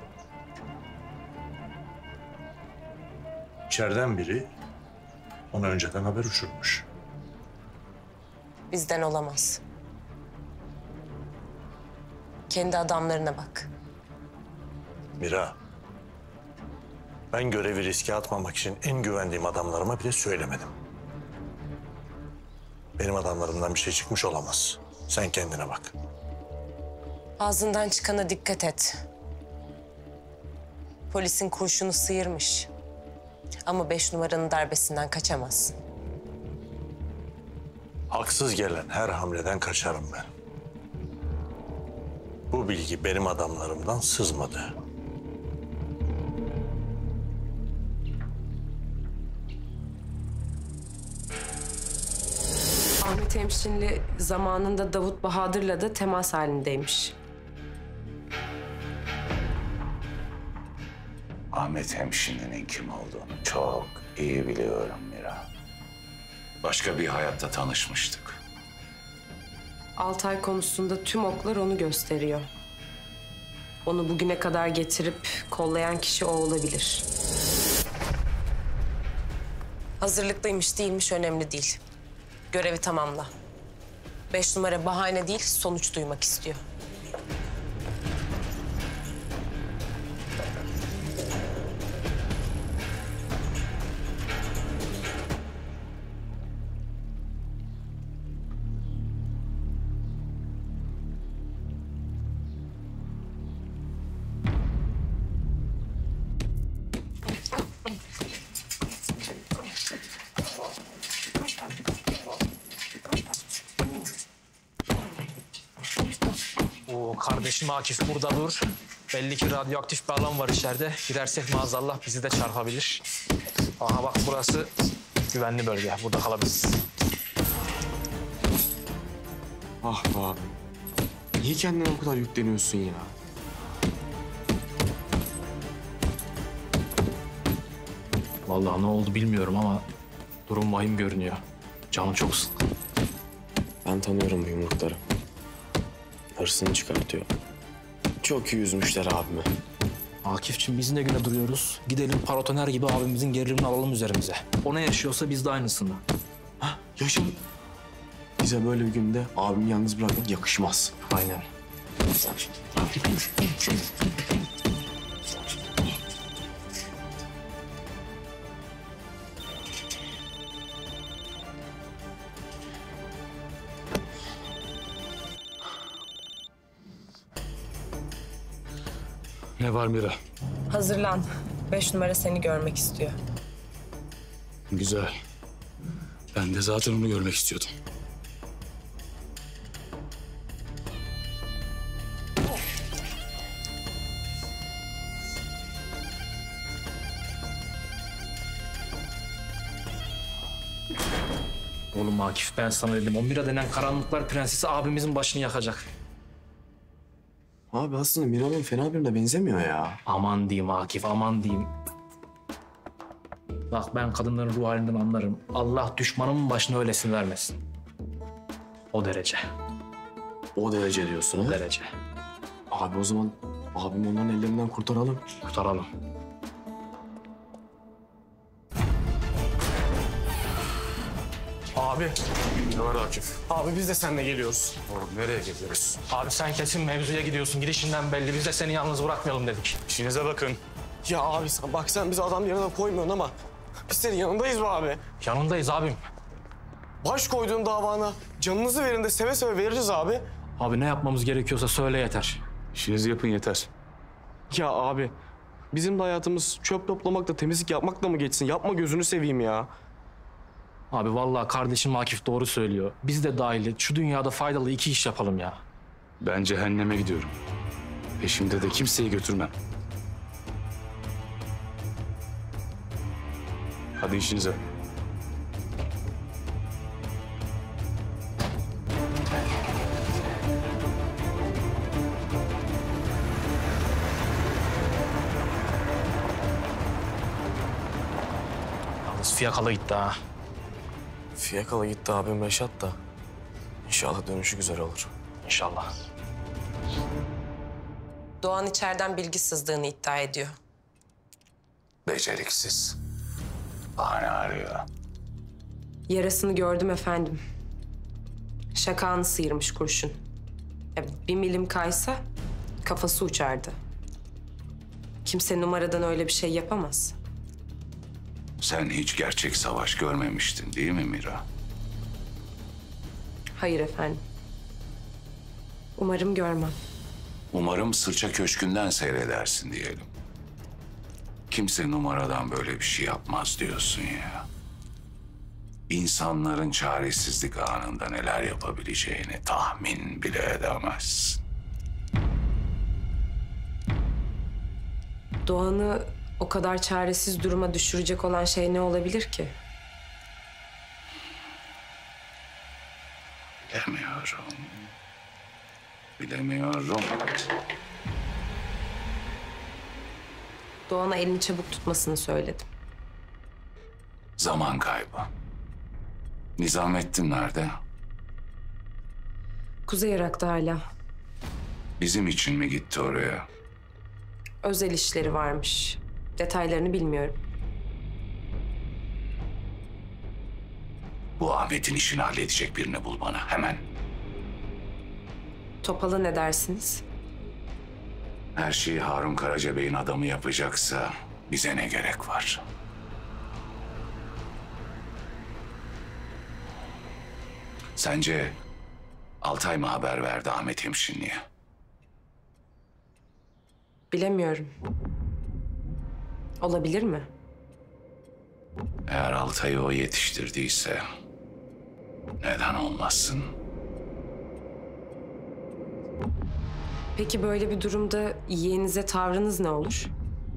İçeriden biri ona önceden haber uçurmuş. Bizden olamaz. Kendi adamlarına bak. Mira, ben görevi riske atmamak için en güvendiğim adamlarıma bile söylemedim. Benim adamlarımdan bir şey çıkmış olamaz. Sen kendine bak. Ağzından çıkana dikkat et. Polisin kurşunu sıyırmış. Ama 5 numaranın darbesinden kaçamazsın. Haksız gelen her hamleden kaçarım ben. Bu bilgi benim adamlarımdan sızmadı. Ahmet hemşinli zamanında Davut Bahadır'la da temas halindeymiş. Ahmet hemşininin kim olduğunu çok iyi biliyorum Mira. Başka bir hayatta tanışmıştık. Altay konusunda tüm oklar onu gösteriyor. Onu bugüne kadar getirip kollayan kişi o olabilir. Hazırlıklıymış değilmiş önemli değil. Görevi tamamla. 5 numara bahane değil, sonuç duymak istiyor. Oo, kardeşim Akif burada dur. Belli ki radyoaktif bir alan var içeride. Gidersek maazallah bizi de çarpabilir. Aha bak burası güvenli bölge. Burada kalabiliriz. Ah be abi. Niye kendine o kadar yükleniyorsun ya? Vallahi ne oldu bilmiyorum ama durum vahim görünüyor. Canım çok sıkkın. Ben tanıyorum bu yumrukları. Hırsını çıkartıyor. Çok iyi üzmüşler abimi. Akif'cim biz ne güne duruyoruz? Gidelim paratoner gibi abimizin gerilimini alalım üzerimize. O ne yaşıyorsa biz de aynısını. Ha, yaşam. Bize böyle bir günde abimi yalnız bırakmak yakışmaz. Aynen. Ne var Mira? Hazırlan. 5 numara seni görmek istiyor. Güzel. Ben de zaten onu görmek istiyordum. Oğlum Akif ben sana dedim. O Mira denen karanlıklar prensesi abimizin başını yakacak. Abi aslında Mira'nın fena birine benzemiyor ya. Aman diyeyim Akif, aman diyeyim. Bak ben kadınların ruh halinden anlarım. Allah düşmanımın başına öylesini vermesin. O derece. O derece diyorsun ha? O derece. Abi o zaman abim onların ellerinden kurtaralım. Kurtaralım. Abi. Ne var Akif? Abi biz de seninle geliyoruz. Oğlum nereye gidiyoruz? Abi sen kesin mevzuya gidiyorsun. Gidişinden belli. Biz de seni yalnız bırakmayalım dedik. İşinize bakın. Ya abi sen bizi adam yerine koymuyorsun ama biz senin yanındayız be abi. Yanındayız abim. Baş koyduğun davana canınızı verin de seve seve veririz abi. Abi ne yapmamız gerekiyorsa söyle yeter. İşinizi yapın yeter. Ya abi bizim de hayatımız çöp toplamakla temizlik yapmakla mı geçsin? Yapma gözünü seveyim ya. Abi vallahi kardeşim Akif doğru söylüyor. Biz de dahil şu dünyada faydalı 2 iş yapalım ya. Ben cehenneme gidiyorum. Peşimde de kimseyi götürmem. Hadi işinize. Yalnız fiyakalı gitti ha. Fiyakalı gitti abim Reşat da. İnşallah dönüşü güzel olur. İnşallah. Doğan içeriden bilgi sızdığını iddia ediyor. Beceriksiz. Bahane arıyor. Yarasını gördüm efendim. Şakağını sıyırmış kurşun. Bir milim kaysa kafası uçardı. Kimse numaradan öyle bir şey yapamaz. Sen hiç gerçek savaş görmemiştin değil mi Mira? Hayır efendim. Umarım görmem. Umarım Sırça Köşkü'nden seyredersin diyelim. Kimse numaradan böyle bir şey yapmaz diyorsun ya. İnsanların çaresizlik anında neler yapabileceğini tahmin bile edemezsin. Doğan'ı o kadar çaresiz duruma düşürecek olan şey ne olabilir ki? Bilemiyorum. Doğan'a elini çabuk tutmasını söyledim. Zaman kaybı. Nizamettin nerede? Kuzey Irak'ta hala. Bizim için mi gitti oraya? Özel işleri varmış. Detaylarını bilmiyorum. Bu Ahmet'in işini halledecek birini bul bana hemen. Topal'a ne dersiniz? Her şeyi Harun Karacabey'in adamı yapacaksa bize ne gerek var? Sence Altay mı haber verdi Ahmet Hemşinli'ye? Bilemiyorum. Olabilir mi? Eğer Altay'ı o yetiştirdiyse neden olmasın? Peki böyle bir durumda yeğenize tavrınız ne olur?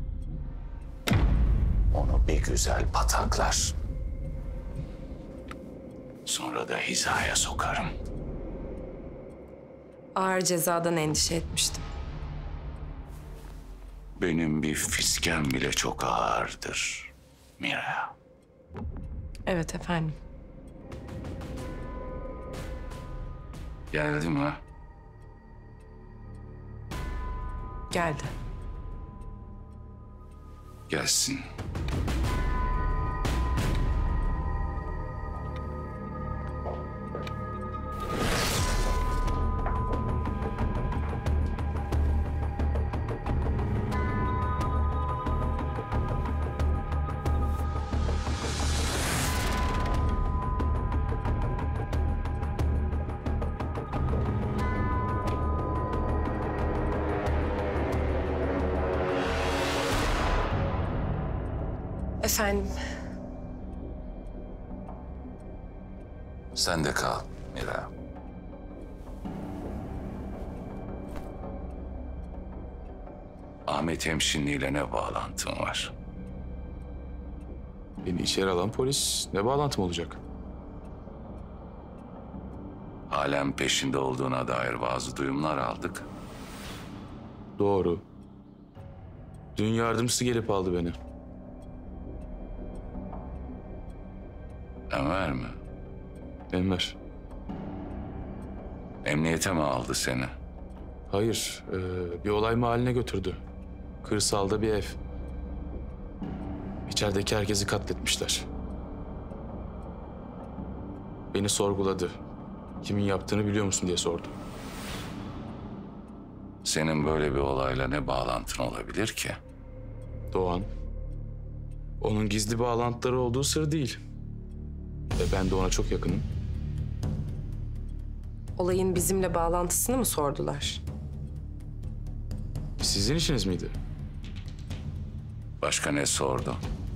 Onu bir güzel pataklar. Sonra da hizaya sokarım. Ağır cezadan endişe etmiştim. Benim bir fiskem bile çok ağırdır Mira. Evet efendim. Geldi mi? Geldi. Gelsin. Efendim, Sen de kal Mira. Ahmet Hemşinli ile ne bağlantın var? Beni içeri alan polis. Ne bağlantım olacak? Halen peşinde olduğuna dair bazı duyumlar aldık. Doğru. Dün yardımcısı gelip aldı beni. Enver mi? Enver. Emniyete mi aldı seni? Hayır. Bir olay mahalline götürdü. Kırsalda bir ev. İçerideki herkesi katletmişler. Beni sorguladı. Kimin yaptığını biliyor musun diye sordu. Senin böyle bir olayla ne bağlantın olabilir ki? Doğan. Onun gizli bağlantıları olduğu sır değil. Ben de ona çok yakınım. olayın bizimle bağlantısını mı sordular? Sizin işiniz miydi? Başka ne sordu?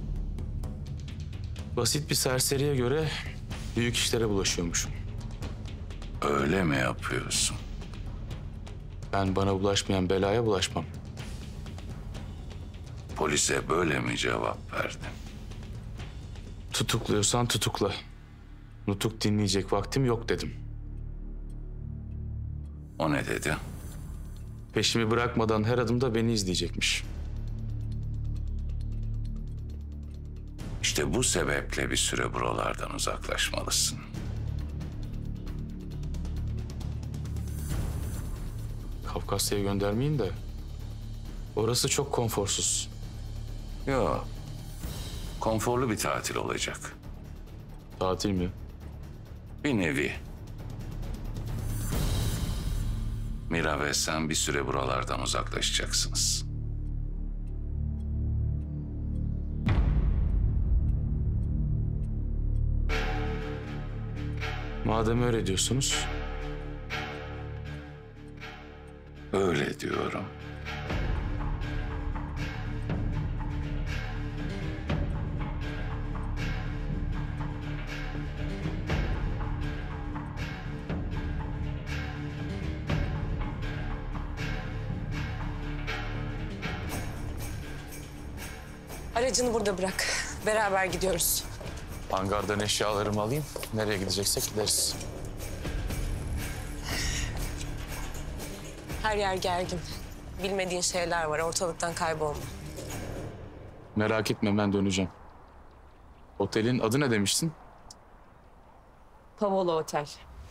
Basit bir serseriye göre büyük işlere bulaşıyormuşum. Öyle mi yapıyorsun? Ben bana bulaşmayan belaya bulaşmam. Polise böyle mi cevap verdin? Tutukluyorsan tutukla. Nutuk dinleyecek vaktim yok dedim. O ne dedi? Peşimi bırakmadan her adımda beni izleyecekmiş. İşte bu sebeple bir süre buralardan uzaklaşmalısın. Kafkasya'ya göndermeyin de. Orası çok konforsuz. Yok. Konforlu bir tatil olacak. Tatil mi? Bir nevi. Mira ve sen bir süre buralardan uzaklaşacaksınız. Madem öyle diyorsunuz. Öyle diyorum. Aracını burada bırak. Beraber gidiyoruz. Hangardan eşyalarımı alayım. Nereye gideceksek gideriz. Her yer gergin. Bilmediğin şeyler var. Ortalıktan kaybolma. Merak etme, ben döneceğim. Otelin adı ne demiştin? Pavolo Otel.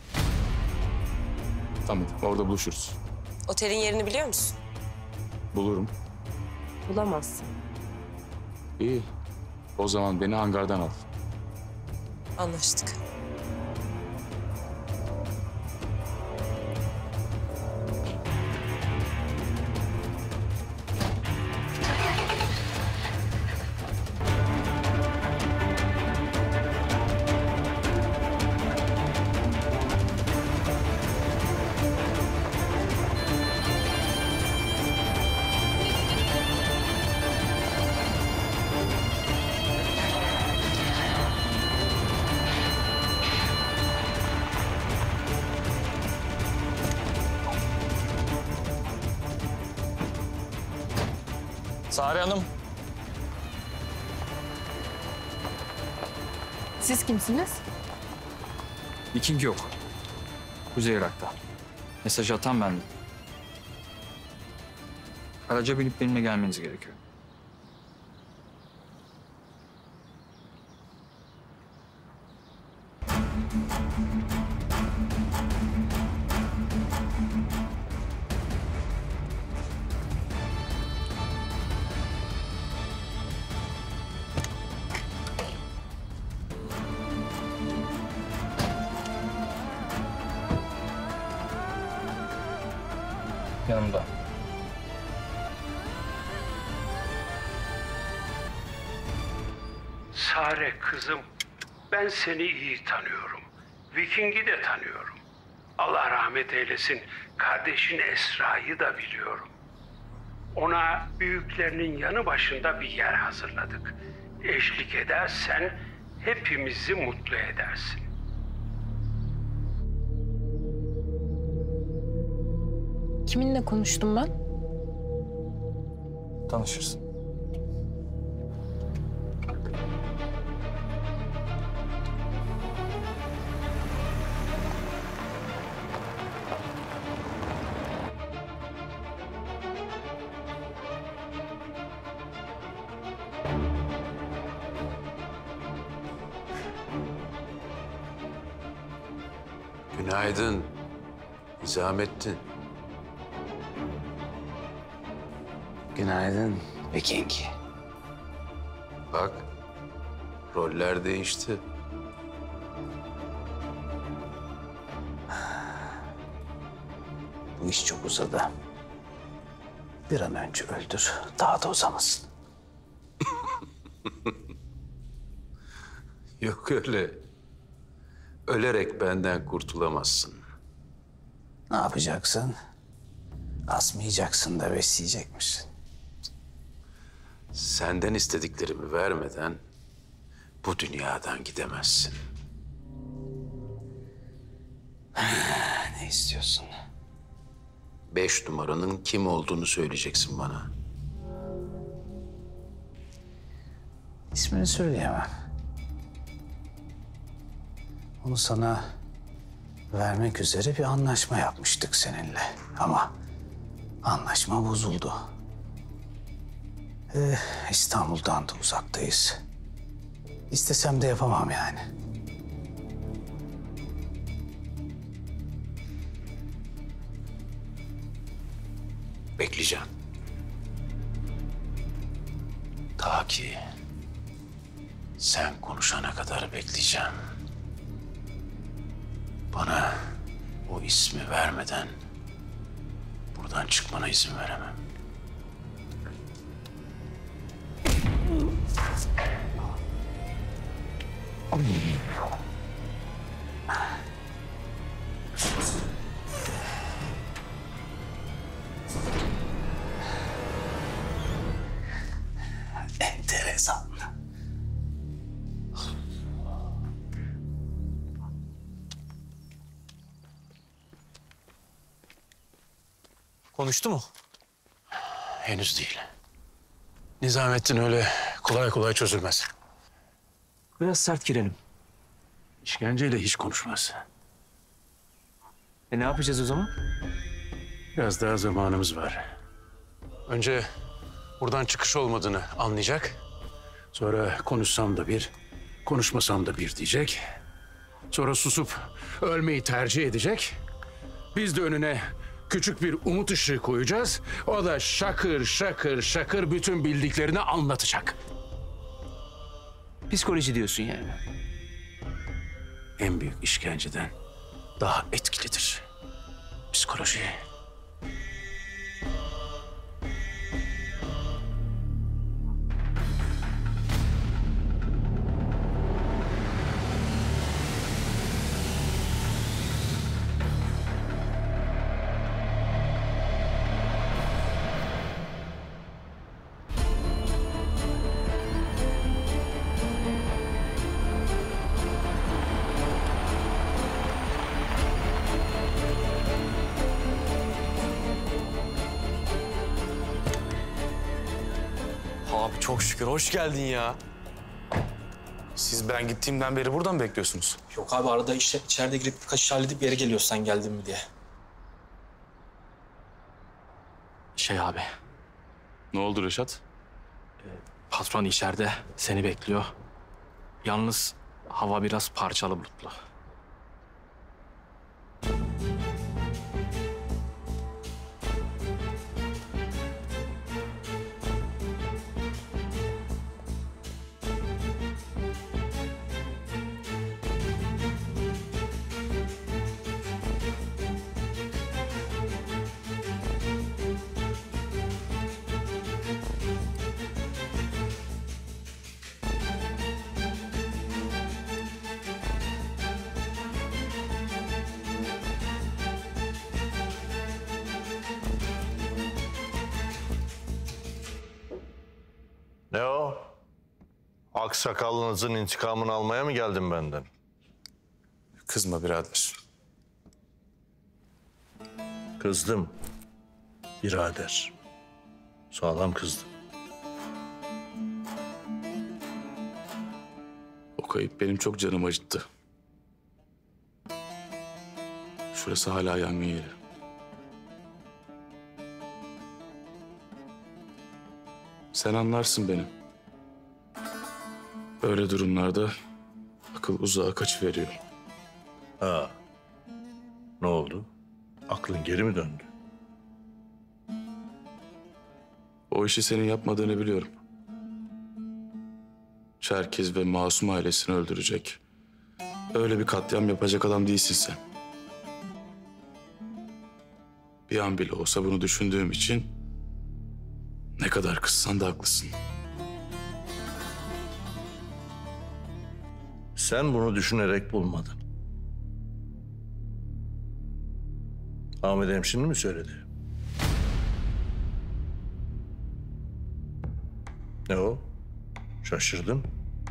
Tamam, orada buluşuruz. Otelin yerini biliyor musun? Bulurum. Bulamazsın. İyi. O zaman beni hangardan al. Anlaştık. Sare Hanım. Siz kimsiniz? Viking yok. Kuzey Irak'ta. Mesaj atan bendim. Araca binip benimle gelmeniz gerekiyor. Yanımda. Sare kızım, ben seni iyi tanıyorum. Viking'i de tanıyorum. Allah rahmet eylesin, kardeşin Esra'yı da biliyorum. Ona büyüklerinin yanı başında bir yer hazırladık. Eşlik edersen hepimizi mutlu edersin. Kiminle konuştum ben? Tanışırsın. Günaydın Nizamettin. Günaydın Viking. Bak, roller değişti. Bu iş çok uzadı. Bir an önce öldür, daha da uzamasın. Yok öyle. Ölerek benden kurtulamazsın. Ne yapacaksın? Asmayacaksın da besleyecekmişsin. Senden istediklerimi vermeden bu dünyadan gidemezsin. Ne istiyorsun? 5 numaranın kim olduğunu söyleyeceksin bana. İsmini söyleyemem. Onu sana vermek üzere bir anlaşma yapmıştık seninle. Ama anlaşma bozuldu. İstanbul'dan da uzaktayız. İstesem de yapamam yani. Bekleyeceğim. Ta ki sen konuşana kadar bekleyeceğim. Bana o ismi vermeden buradan çıkmana izin veremem. Enteresan. Konuştu mu? Henüz değil. Nizamettin öyle kolay kolay çözülmez. Biraz sert girelim. İşkenceyle hiç konuşmaz. Ne yapacağız o zaman? Biraz daha zamanımız var. Önce buradan çıkış olmadığını anlayacak. Sonra konuşsam da bir, konuşmasam da bir diyecek. Sonra susup ölmeyi tercih edecek. Biz de önüne küçük bir umut ışığı koyacağız. O da şakır şakır şakır bütün bildiklerini anlatacak. Psikoloji diyorsun yani. En büyük işkenceden daha etkilidir psikoloji. Çok şükür hoş geldin ya. Siz ben gittiğimden beri buradan mı bekliyorsunuz? Yok abi arada içeride girip birkaç iş halledip geri geliyoruz sen geldin mi diye. Abi. Ne oldu Reşat? Patron içeride seni bekliyor. Yalnız hava biraz parçalı bulutlu. Ne o? Aksakallınızın intikamını almaya mı geldin benden? Kızma birader. Kızdım. Birader. Sağlam kızdım. O kayıp benim çok canımı acıttı. Şurası hala yangın yeri. Sen anlarsın beni. Öyle durumlarda akıl uzağa kaçıveriyor. Ha. Ne oldu? Aklın geri mi döndü? O işi senin yapmadığını biliyorum. Çerkez ve Masum ailesini öldürecek. Öyle bir katliam yapacak adam değilsin sen. Bir an bile olsa bunu düşündüğüm için ne kadar kızsan da haklısın. Sen bunu düşünerek bulmadın. Ahmet hemşinin mi söyledi? Ne o? Şaşırdın.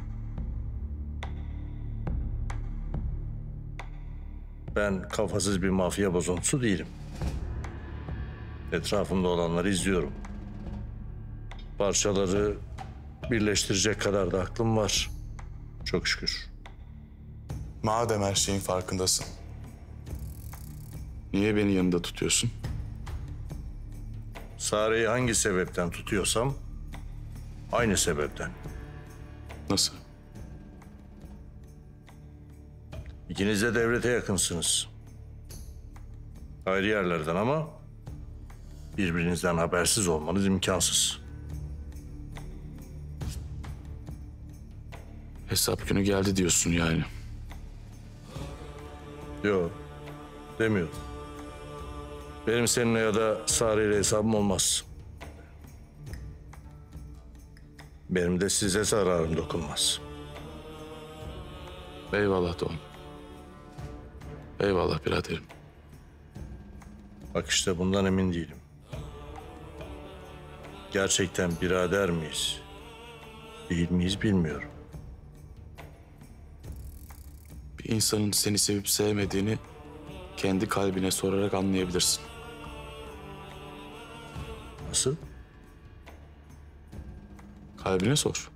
Ben kafasız bir mafya bozuntusu değilim. Etrafımda olanları izliyorum. Parçaları birleştirecek kadar da aklım var. Çok şükür. Madem her şeyin farkındasın, niye beni yanında tutuyorsun? Sare'yi hangi sebepten tutuyorsam aynı sebepten. Nasıl? İkiniz de devlete yakınsınız. Ayrı yerlerden ama birbirinizden habersiz olmanız imkansız. Hesap günü geldi diyorsun yani. Yok, demiyorum. Benim seninle ya da Sare ile hesabım olmaz. Benim de size zararım dokunmaz. Eyvallah Doğan. Eyvallah biraderim. Bak işte bundan emin değilim. Gerçekten birader miyiz? Değil miyiz bilmiyorum. Bir insanın seni sevip sevmediğini kendi kalbine sorarak anlayabilirsin. Nasıl? Kalbine sor.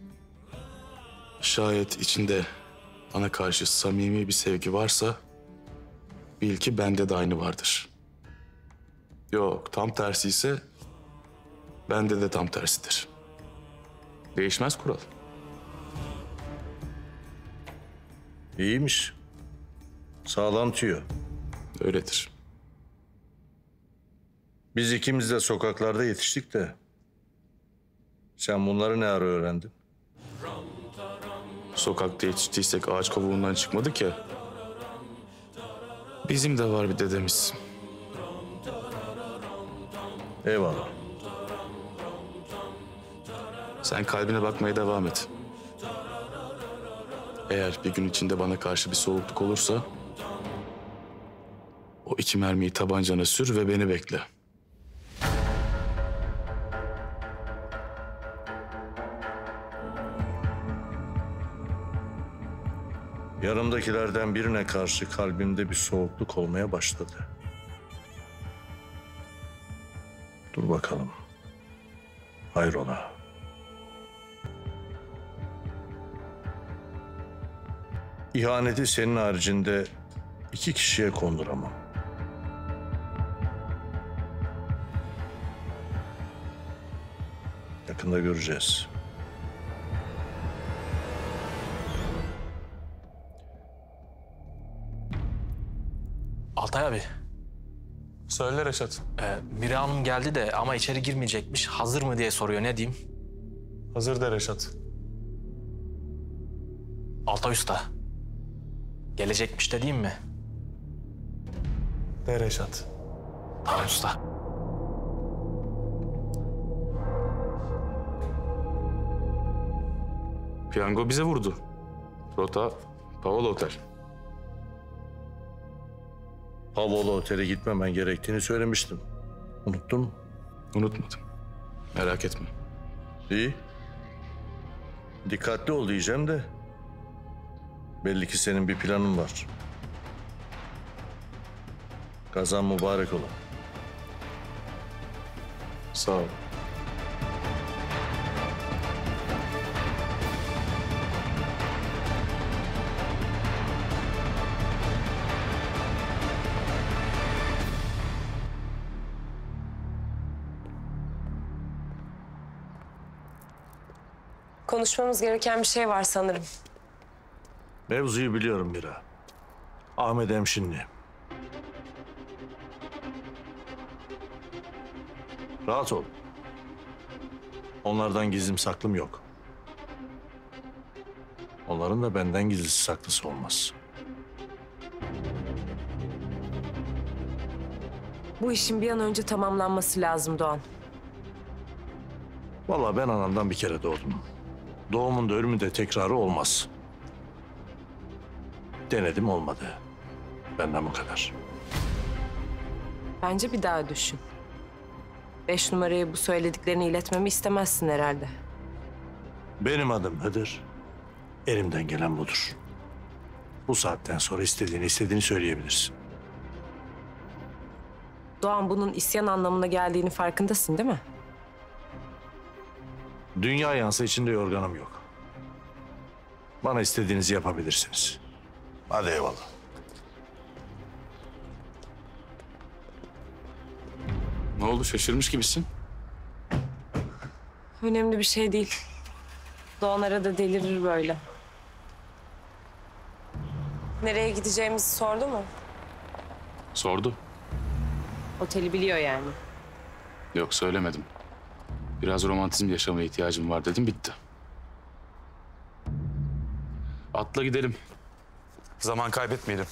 Şayet içinde bana karşı samimi bir sevgi varsa bil ki bende de aynı vardır. Yok, tam tersi ise bende de tam tersidir. Değişmez kural. İyiymiş. Sağlam tüyo. Öyledir. Biz ikimiz de sokaklarda yetiştik de sen bunları ne ara öğrendin? Sokakta yetiştiysek ağaç kabuğundan çıkmadık ya. Bizim de var bir dedemiz. Eyvallah. Sen kalbine bakmaya devam et. Eğer bir gün içinde bana karşı bir soğukluk olursa o 2 mermiyi tabancana sür ve beni bekle. Yanımdakilerden birine karşı kalbimde bir soğukluk olmaya başladı. Dur bakalım. Hayrola? İhaneti senin haricinde 2 kişiye konduramam. Yakında göreceğiz. Altay abi. Söyle Reşat. Mira Hanım geldi de ama içeri girmeyecekmiş. Hazır mı diye soruyor. Ne diyeyim? Hazır de Reşat. Altay Usta. Gelecekmiş de diyeyim mi? De Reşat. Tamam usta. Piyango bize vurdu. Rota Paola Otel. Paola Otel'e gitmemen gerektiğini söylemiştim. Unuttun mu? Unutmadım. Merak etme. İyi. Dikkatli ol diyeceğim de. Belli ki senin bir planın var. Kazan mübarek ola. Sağ ol. Konuşmamız gereken bir şey var sanırım. Mevzuyu biliyorum Mira. Ahmet Hemşinli. Rahat ol. Onlardan gizlim saklım yok. Onların da benden gizlisi saklısı olmaz. Bu işin bir an önce tamamlanması lazım Doğan. Vallahi ben anamdan bir kere doğdum. Doğumun da ölümün de tekrarı olmaz. Denedim olmadı. Benden bu kadar. Bence bir daha düşün. 5 numaraya bu söylediklerini iletmemi istemezsin herhalde. Benim adım Hıdır. Elimden gelen budur. Bu saatten sonra istediğini söyleyebilirsin. Doğan, bunun isyan anlamına geldiğini farkındasın değil mi? Dünya yansa içinde yorganım yok. Bana istediğinizi yapabilirsiniz. Hadi eyvallah. Ne oldu, şaşırmış gibisin? Önemli bir şey değil. Doğan arada delirir böyle. Nereye gideceğimizi sordu mu? Sordu. Oteli biliyor yani. Yok, söylemedim. Biraz romantizm yaşamaya ihtiyacım var dedim, bitti. Atla gidelim. Zaman kaybetmeyelim.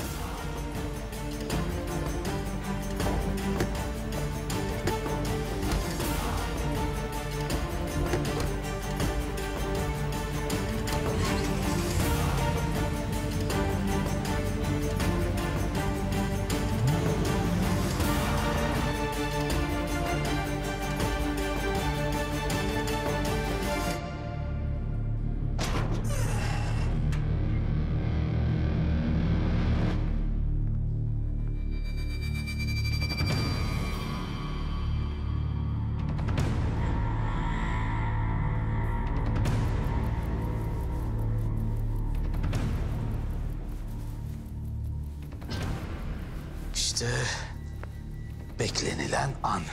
İşte beklenilen an.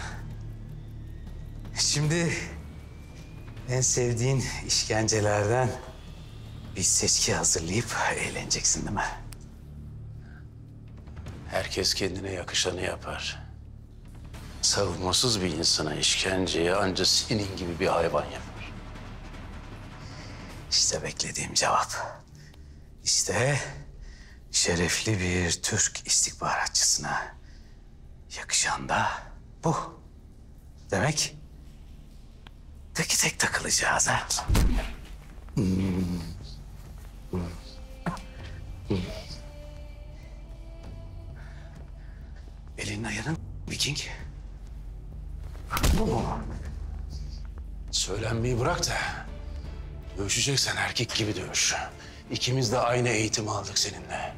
Şimdi en sevdiğin işkencelerden bir seçki hazırlayıp eğleneceksin değil mi? Herkes kendine yakışanı yapar. Savunmasız bir insana işkenceyi ancak senin gibi bir hayvan yapar. İşte beklediğim cevap. İşte şerefli bir Türk istihbaratçısına yakışan da bu. Demek tek tek takılacağız ha. Elinin ayarın Viking. Söylenmeyi bırak da dövüşeceksen erkek gibi dövüş. İkimiz de aynı eğitimi aldık seninle.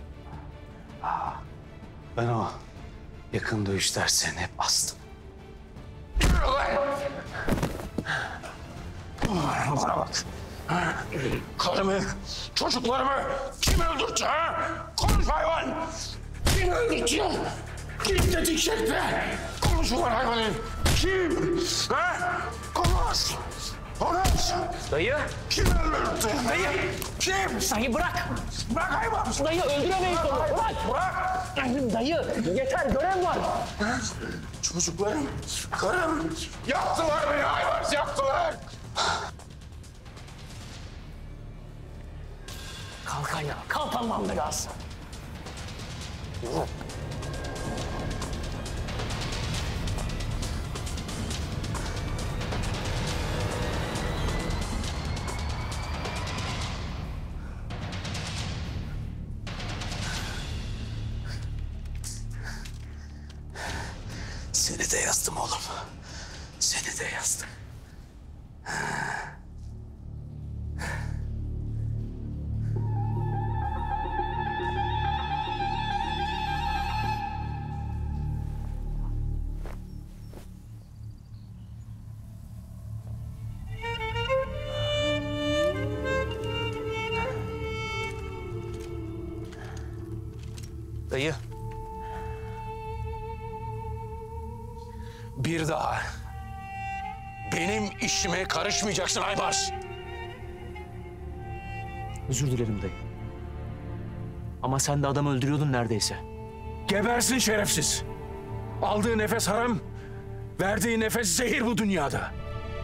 Ben o yakın dövüş derslerini hep astım. Bana bak. Karımı, çocuklarımı kim öldürdü ha? Konuş hayvan! Kim öldürdü? Kim tetikçekti? Konuş ulan hayvanı! Kim? Ha? Konuş! Konuş! Dayı! Kim öldürdü? Dayı! Kim? Dayı bırak! Bırak hayvan! Dayı öldüremeyiz onu! Bırak! Bırak! Dayı yeter görev var! Çocuklarım, karım yaktılar beni hayvan, yaktılar! Kalk ayağa, kalk Allah'ım belası! Seni de yazdım oğlum. Seni de yazdım. Dayı. Bir daha benim işime karışmayacaksın Aybars. Özür dilerim dayı. Ama sen de adam öldürüyordun neredeyse. Gebersin şerefsiz. Aldığı nefes haram, verdiği nefes zehir bu dünyada.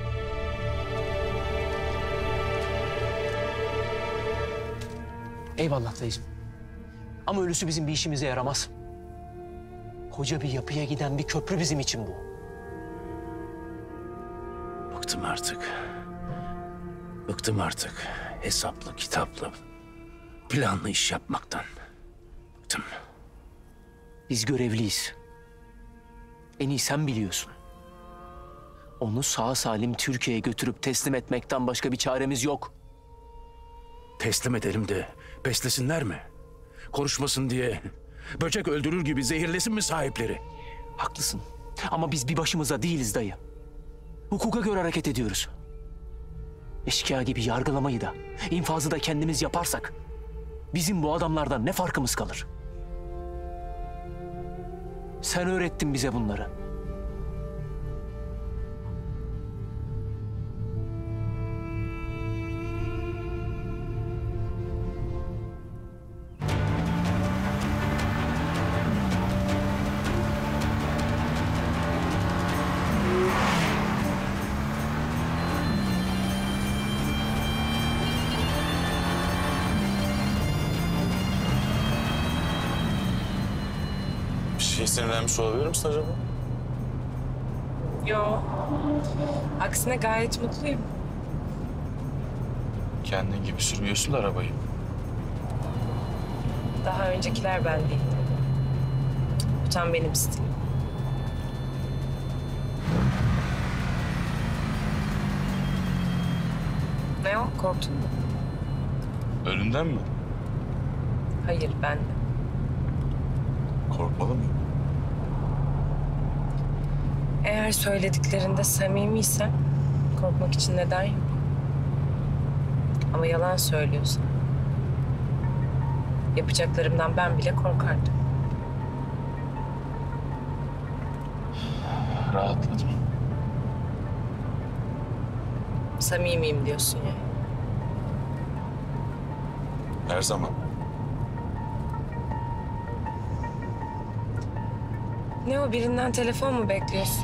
Eyvallah dayıcığım. Ama ölüsü bizim bir işimize yaramaz. Koca bir yapıya giden bir köprü bizim için bu. Bıktım artık. Bıktım artık. Hesaplı, kitaplı, planlı iş yapmaktan. Bıktım. Biz görevliyiz. En iyi sen biliyorsun. Onu sağ salim Türkiye'ye götürüp teslim etmekten başka bir çaremiz yok. Teslim edelim de beslesinler mi? Konuşmasın diye böcek öldürür gibi zehirlesin mi sahipleri? Haklısın. Ama biz bir başımıza değiliz dayı. Hukuka göre hareket ediyoruz. Eşkıya gibi yargılamayı da, infazı da kendimiz yaparsak bizim bu adamlardan ne farkımız kalır? Sen öğrettin bize bunları. Bir şey sinirlenmiş olabilir misin acaba? Yo. Aksine gayet mutluyum. Kendin gibi sürmüyorsun da arabayı. Daha öncekiler ben değildim. Bu tam benim stilim. Ne o? Korktun mu? Ölümden mi? Hayır, ben de. Korkmalı mıyım? Eğer söylediklerinde samimiysem korkmak için neden yok? Ama yalan söylüyorsun. Yapacaklarımdan ben bile korkardım. Rahatladım. Samimiyim diyorsun yani. Her zaman. Ne o, birinden telefon mu bekliyorsun?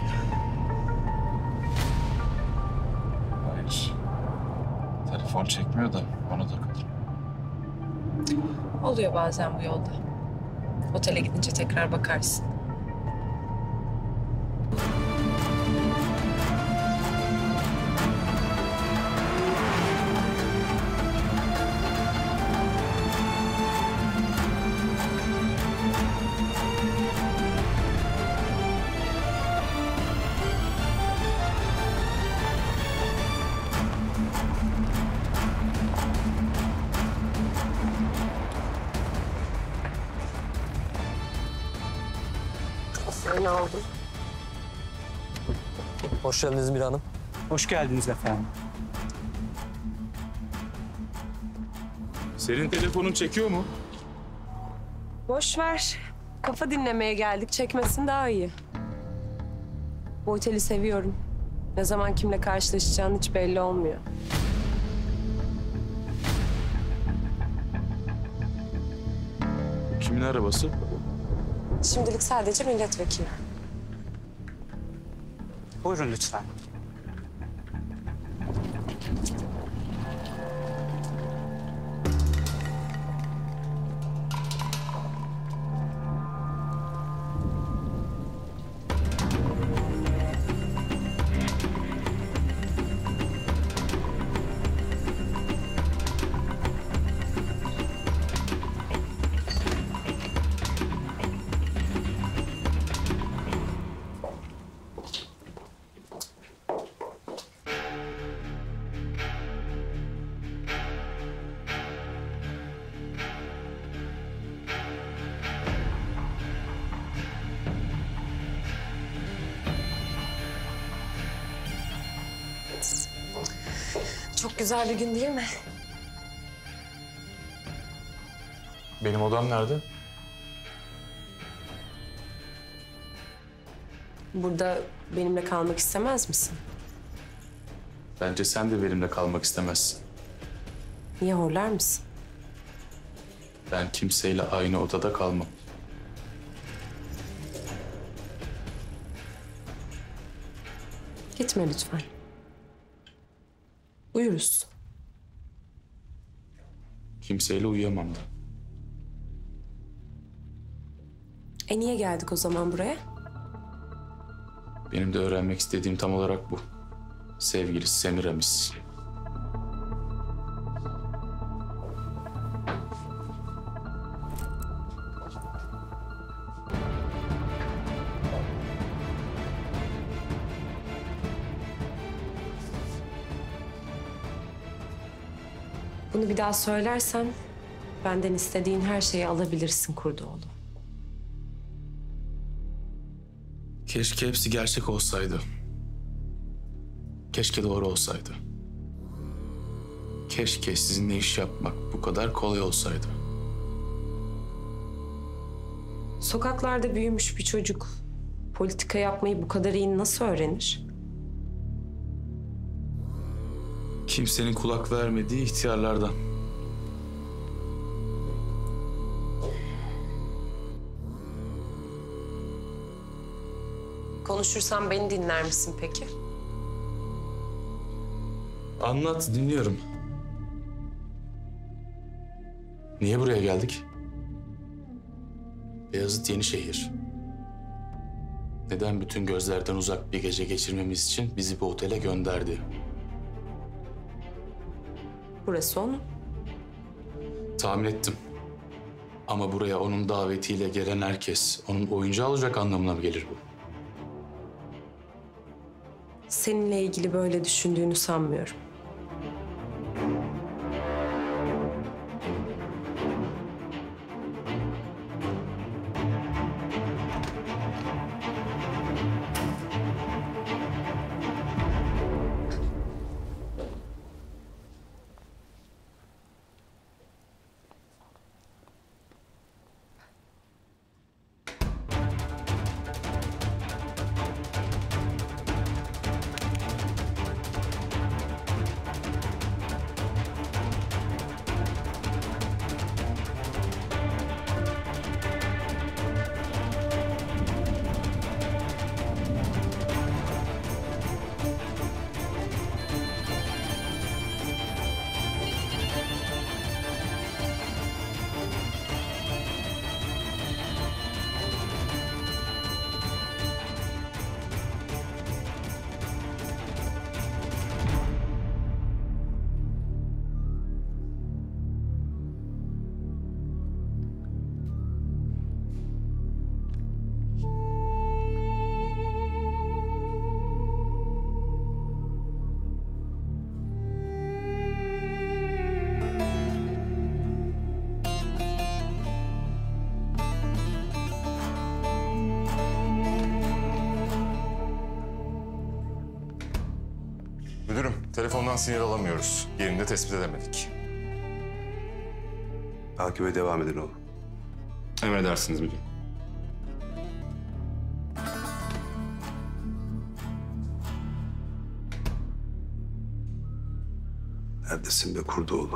Hayır. Telefon çekmiyor da ona takıldım. Oluyor bazen bu yolda. Otele gidince tekrar bakarsın. Seni aldım. Hoş geldiniz Mira Hanım. Hoş geldiniz efendim. Senin telefonun çekiyor mu? Boş ver. Kafa dinlemeye geldik. Çekmesin daha iyi. Bu oteli seviyorum. Ne zaman kimle karşılaşacağın hiç belli olmuyor. Kimin arabası? Şimdilik sadece milletvekili. Buyurun lütfen. Çok güzel bir gün değil mi? Benim odam nerede? Burada benimle kalmak istemez misin? Bence sen de benimle kalmak istemezsin. Niye horlar mısın? Ben kimseyle aynı odada kalmam. Gitme lütfen. Uyuruz. Kimseyle uyuyamam da. Niye geldik o zaman buraya? Benim de öğrenmek istediğim tam olarak bu. Sevgili Semiramis. Bunu bir daha söylersem benden istediğin her şeyi alabilirsin Kurdoğlu. Keşke hepsi gerçek olsaydı. Keşke doğru olsaydı. Keşke sizinle iş yapmak bu kadar kolay olsaydı. Sokaklarda büyümüş bir çocuk politika yapmayı bu kadar iyi nasıl öğrenir? Kimsenin kulak vermediği ihtiyarlardan. Konuşursam beni dinler misin peki? Anlat, dinliyorum. Niye buraya geldik? Beyazıt Yenişehir. Neden bütün gözlerden uzak bir gece geçirmemiz için bizi bu otele gönderdi? Burası onun. Tahmin ettim. Ama buraya onun davetiyle gelen herkes onun oyuncağı olacak anlamına mı gelir bu? Seninle ilgili böyle düşündüğünü sanmıyorum. Müdürüm, telefondan sinyal alamıyoruz. Yerini de tespit edemedik. Takibe devam edin oğlum. Emredersiniz müdürüm. Neredesin be Kurdoğlu?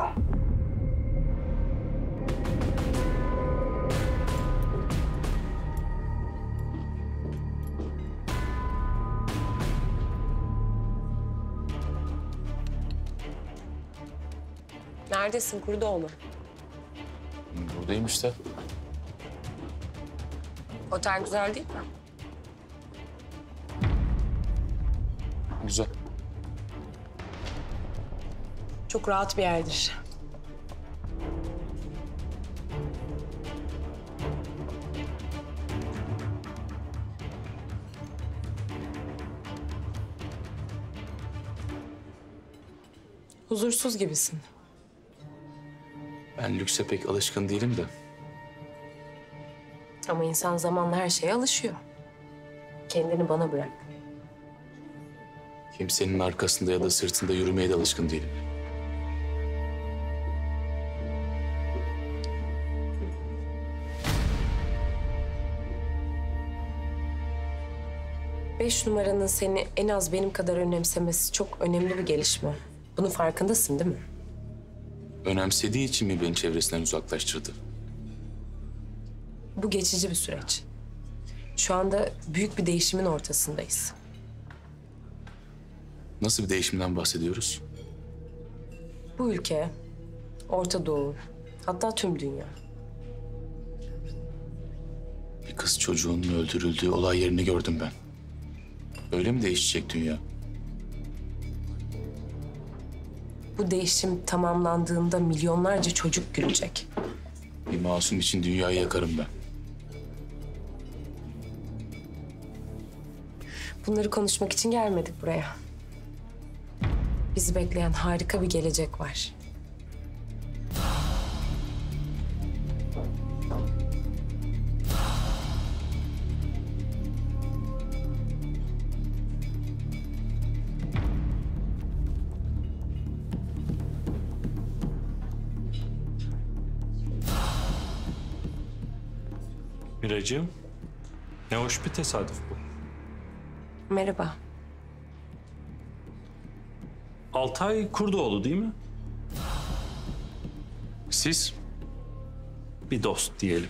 Neredesin Kurdoğlu? Buradayım işte. Otel güzel değil mi? Güzel. Çok rahat bir yerdir. Huzursuz gibisin. Ben lükse pek alışkın değilim de. Ama insan zamanla her şeye alışıyor. Kendini bana bırak. Kimsenin arkasında ya da sırtında yürümeye de alışkın değilim. Beş numaranın seni en az benim kadar önemsemesi çok önemli bir gelişme. Bunun farkındasın değil mi? Önemsediği için mi beni çevresinden uzaklaştırdı? Bu geçici bir süreç. Şu anda büyük bir değişimin ortasındayız. Nasıl bir değişimden bahsediyoruz? Bu ülke, Orta Doğu, hatta tüm dünya. Bir kız çocuğunun öldürüldüğü olay yerini gördüm ben. Öyle mi değişecek dünya? Bu değişim tamamlandığında milyonlarca çocuk gülecek. Bir masum için dünyayı yakarım ben. Bunları konuşmak için gelmedik buraya. Bizi bekleyen harika bir gelecek var. Miracığım, ne hoş bir tesadüf bu. Merhaba. Altay Kurdoğlu değil mi? Siz? Bir dost diyelim.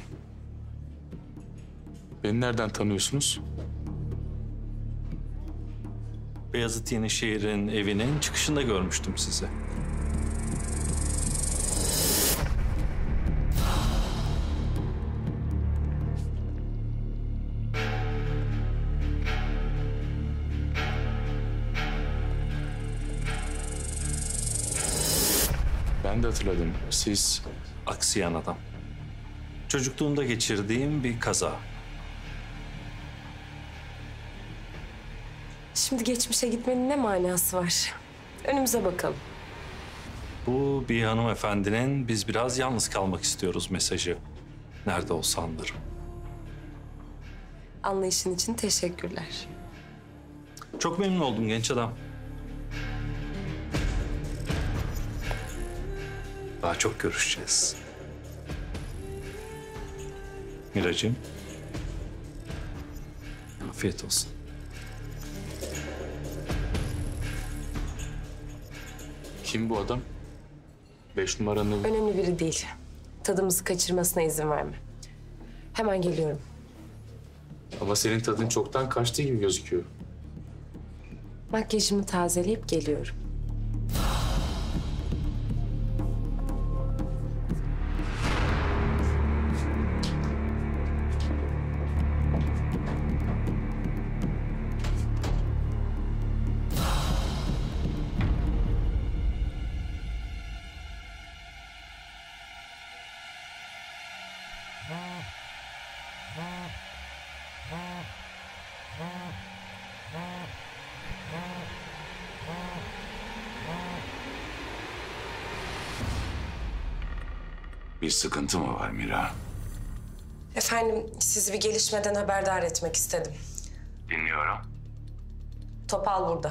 Beni nereden tanıyorsunuz? Beyazıt Yenişehir'in evinin çıkışında görmüştüm sizi. Ben de hatırladım. Siz... Aksiyen adam. Çocukluğumda geçirdiğim bir kaza. Şimdi geçmişe gitmenin ne manası var? Önümüze bakalım. Bu bir hanımefendinin biz biraz yalnız kalmak istiyoruz mesajı. Nerede olsa anlarım. Anlayışın için teşekkürler. Çok memnun oldum genç adam. Daha çok görüşeceğiz. Miracığım. Afiyet olsun. Kim bu adam? 5 numaranın... Önemli biri değil. Tadımızı kaçırmasına izin verme. Hemen geliyorum. Ama senin tadın çoktan kaçtı gibi gözüküyor. Makyajımı tazeleyip geliyorum. Bir sıkıntı mı var Mira? Efendim, sizi bir gelişmeden haberdar etmek istedim. Dinliyorum. Topal burada.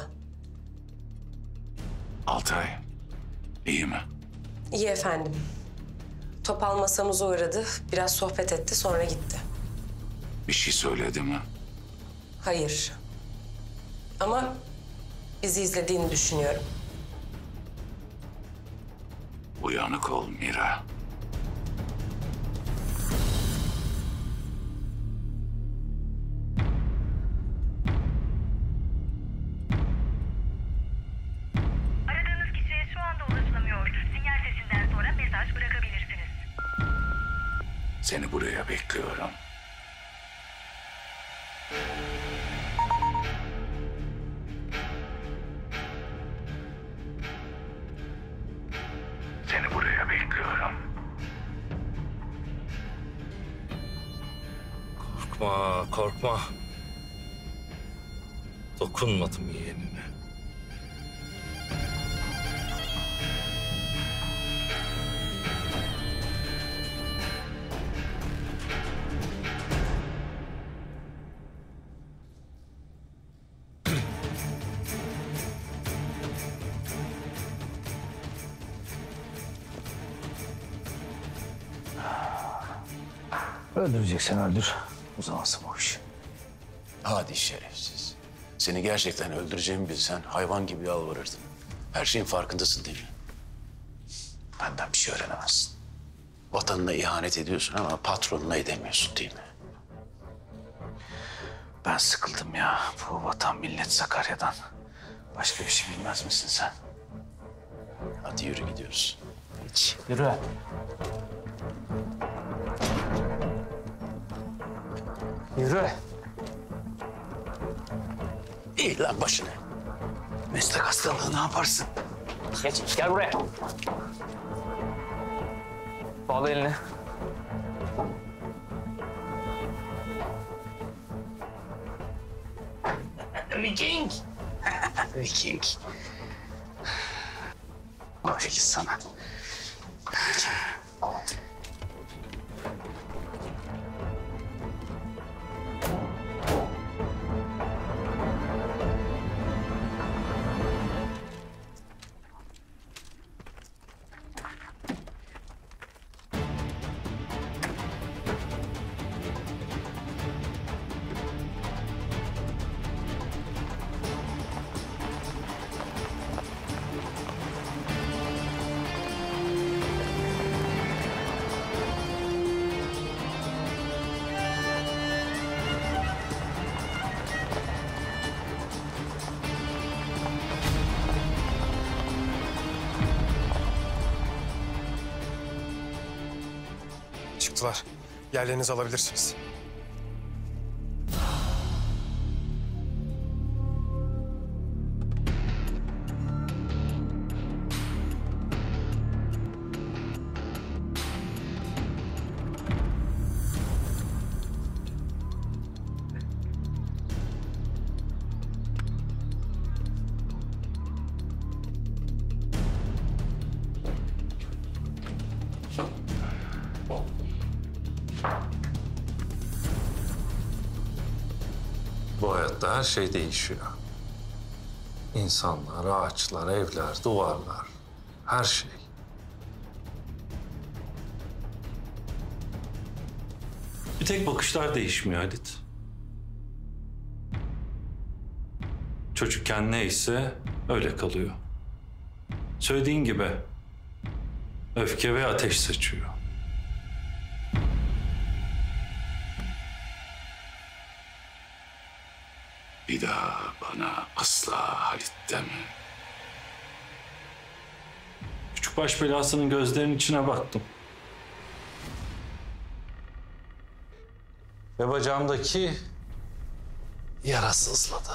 Altay, iyi mi? İyi efendim. Topal masamıza uğradı. Biraz sohbet etti, sonra gitti. Bir şey söyledi mi? Hayır. Ama bizi izlediğini düşünüyorum. Uyanık ol Mira. Aradığınız kişiye şu anda ulaşılamıyor. Sinyal sesinden sonra mesaj bırakabilirsiniz. Seni buraya bekliyorum. Seni buraya bekliyorum. Korkma, korkma. Dokunmadım yeğenine. Öldüreceksen öldür. Uzamasın bu iş. Hadi şerefsiz. Seni gerçekten öldüreceğimi bilsen hayvan gibi yalvarırdın. Her şeyin farkındasın değil mi? Benden bir şey öğrenemezsin. Vatanına ihanet ediyorsun ama patronuna edemiyorsun değil mi? Ben sıkıldım ya bu vatan millet Sakarya'dan. Başka bir şey bilmez misin sen? Hadi yürü gidiyoruz. Hiç. Yürü. Yürü. İyi lan başını. Meslek hastalığı ne yaparsın? Geç, gel buraya. Bağla elini. Viking. Viking. Aferin sana. Çıktılar. Yerlerinizi alabilirsiniz. Bu hayatta her şey değişiyor. İnsanlar, ağaçlar, evler, duvarlar, her şey. Bir tek bakışlar değişmiyor Halit. Çocukken neyse öyle kalıyor. Söylediğin gibi öfke ve ateş saçıyor. Bir daha bana asla Halit deme. Küçük baş belasının gözlerinin içine baktım. Ve bacağımdaki yara sızladı.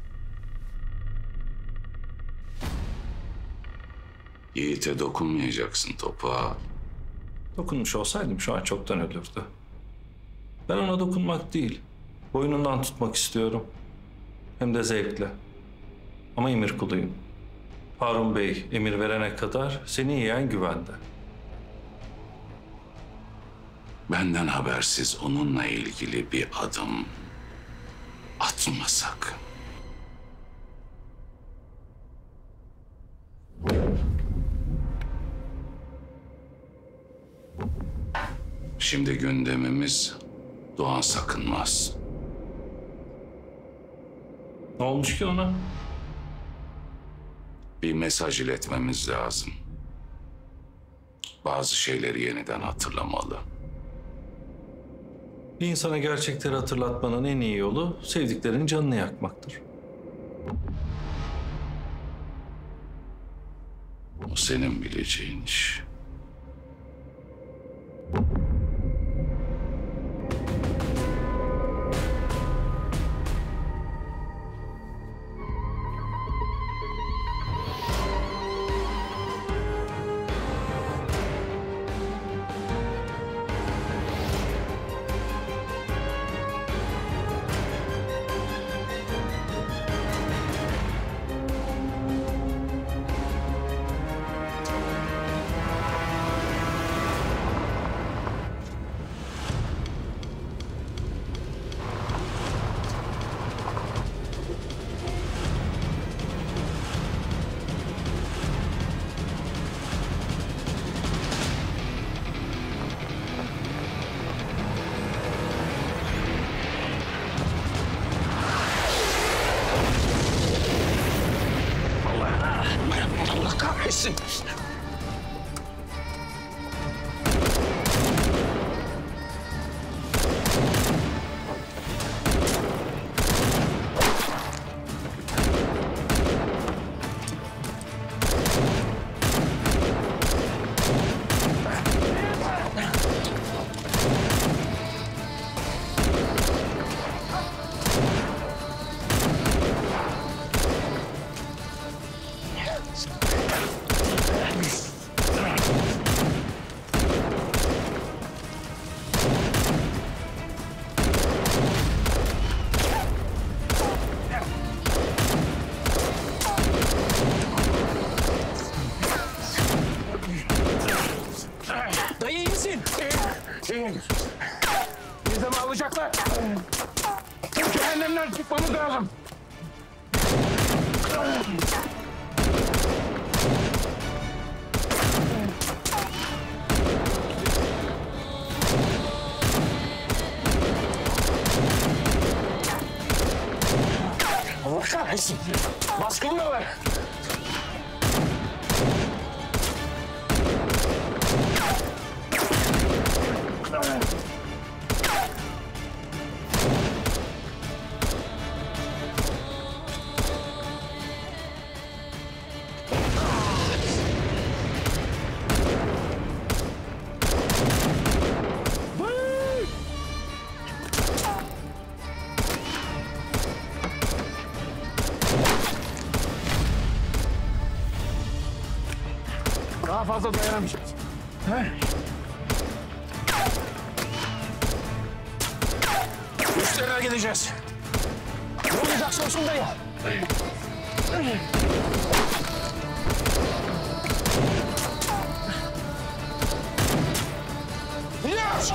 Yiğit'e dokunmayacaksın topa. Dokunmuş olsaydım şu an çoktan ölürdü. Ben ona dokunmak değil, boynundan tutmak istiyorum. Hem de zevkle. Ama emir kuluyum. Harun Bey emir verene kadar seni yiyen güvende. Benden habersiz onunla ilgili bir adım atma sakın. Şimdi gündemimiz Doğan Sakınmaz. Ne olmuş ki ona? Bir mesaj iletmemiz lazım. Bazı şeyleri yeniden hatırlamalı. Bir insana gerçekleri hatırlatmanın en iyi yolu sevdiklerinin canını yakmaktır. O senin bileceğin iş. Allah kahretsin. Dayı iyi misin? İyiyim. Nizamı alacaklar. Cehennemden çıkmamız lazım. Allah kahretsin. Baskılıyorlar. Daha fazla dayanamayacağız. Üstlerine gideceğiz. Ne olacaksa olsun dayı. Yes!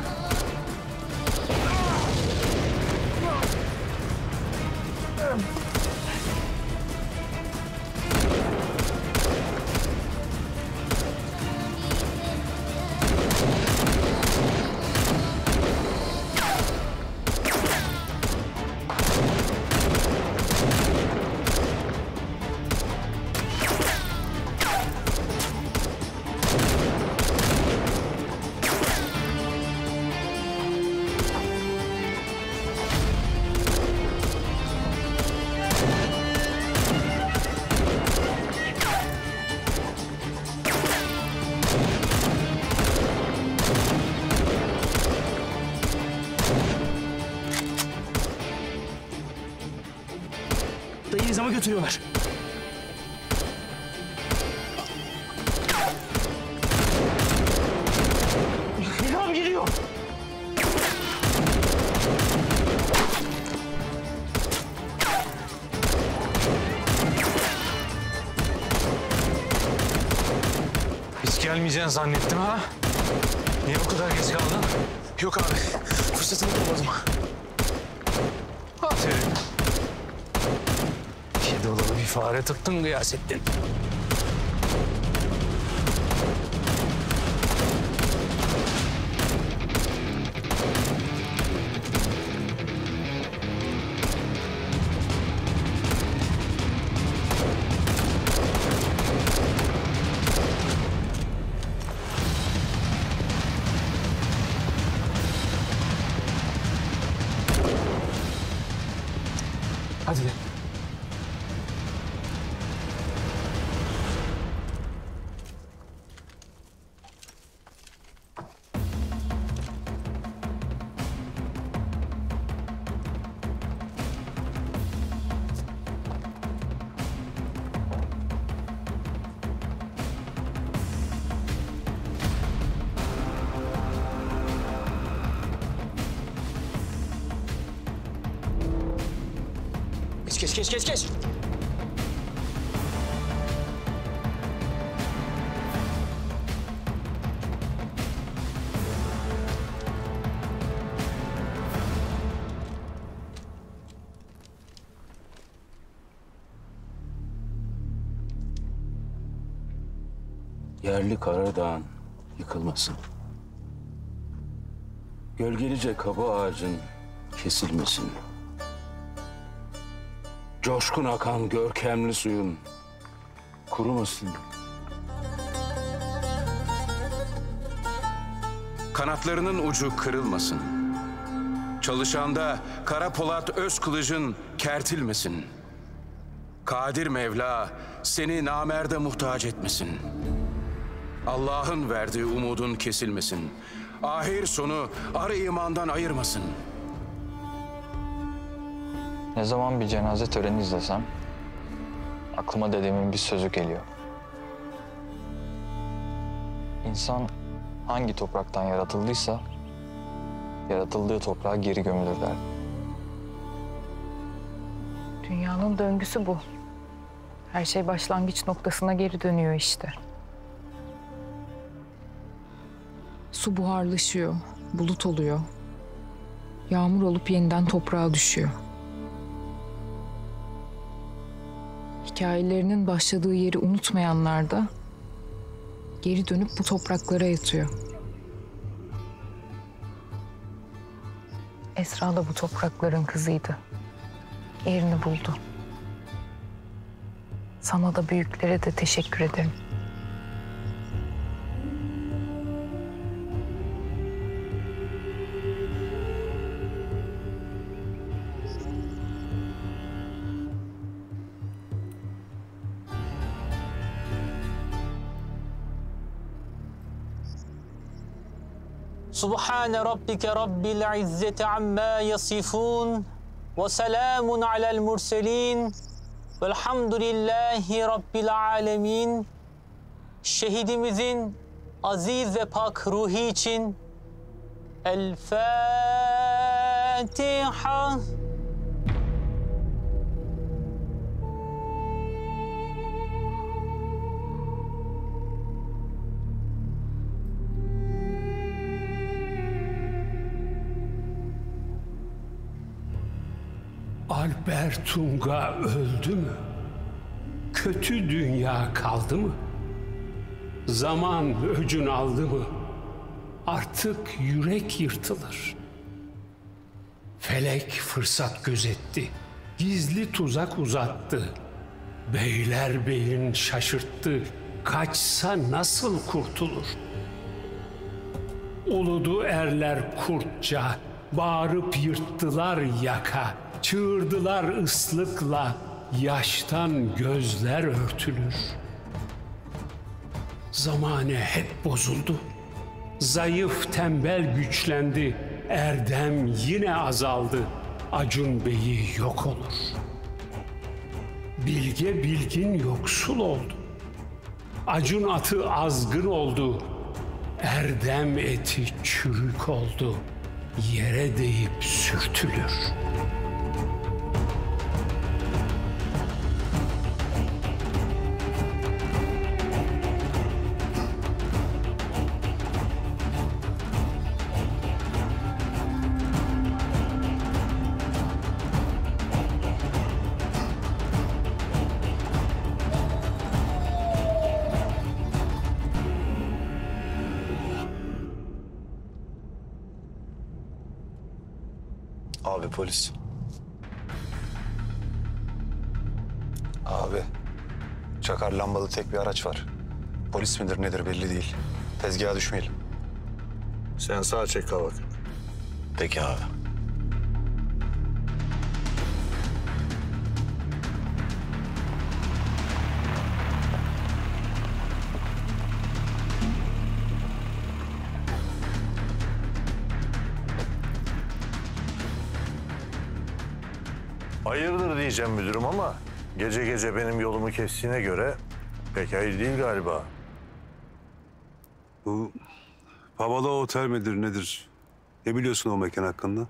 Dayı Nizam'a götürüyorlar. Nizam gidiyor. Hiç gelmeyeceğini zannettim ha. Niye bu kadar geç kaldın? Yok abi. Fırsatını bulamadım. Aferin. Kedi olalı bir fare tuttun Gıyasettin. Hadi gel. Geç. Yerli Karadağ'ın yıkılmasın. Gölgelice kaba ağacın kesilmesin. Coşkun akan görkemli suyun kurumasın. Kanatlarının ucu kırılmasın. Çalışanda Kara Polat öz kılıcın kertilmesin. Kadir Mevla seni namerde muhtaç etmesin. Allah'ın verdiği umudun kesilmesin. Ahir sonu arı imandan ayırmasın. Ne zaman bir cenaze töreni izlesem aklıma dedemin bir sözü geliyor. İnsan hangi topraktan yaratıldıysa yaratıldığı toprağa geri gömülür der. Dünyanın döngüsü bu. Her şey başlangıç noktasına geri dönüyor işte. Su buharlaşıyor, bulut oluyor. Yağmur olup yeniden toprağa düşüyor. Hikayelerinin başladığı yeri unutmayanlar da geri dönüp bu topraklara yatıyor. Esra da bu toprakların kızıydı. Yerini buldu. Sana da büyüklere de teşekkür ederim. Subhane rabbike rabbil izzeti amma yasifun ve selamun alel murselin velhamdülillahi rabbil alemin. Şehidimizin aziz ve pak ruhu için El Fatiha. Alper Tunga öldü mü? Kötü dünya kaldı mı? Zaman öcün aldı mı? Artık yürek yırtılır. Felek fırsat gözetti, gizli tuzak uzattı. Beylerbeyin şaşırttı, kaçsa nasıl kurtulur? Uludu erler kurtça, bağırıp yırttılar yaka. Çığırdılar ıslıkla, yaştan gözler örtülür. Zamane hep bozuldu. Zayıf tembel güçlendi. Erdem yine azaldı. Acun Bey'i yok olur. Bilge bilgin yoksul oldu. Acun atı azgın oldu. Erdem eti çürük oldu. Yere değip sürtülür. Abi polis. Abi, çakar lambalı tek bir araç var. Polis midir nedir belli değil. Tezgaha düşmeyelim. Sen sağa çek Kavak. Peki abi. Hayırdır diyeceğim müdürüm ama gece gece benim yolumu kestiğine göre pek hayır değil galiba. Bu Pavala Otel midir nedir? Ne biliyorsun o mekan hakkında?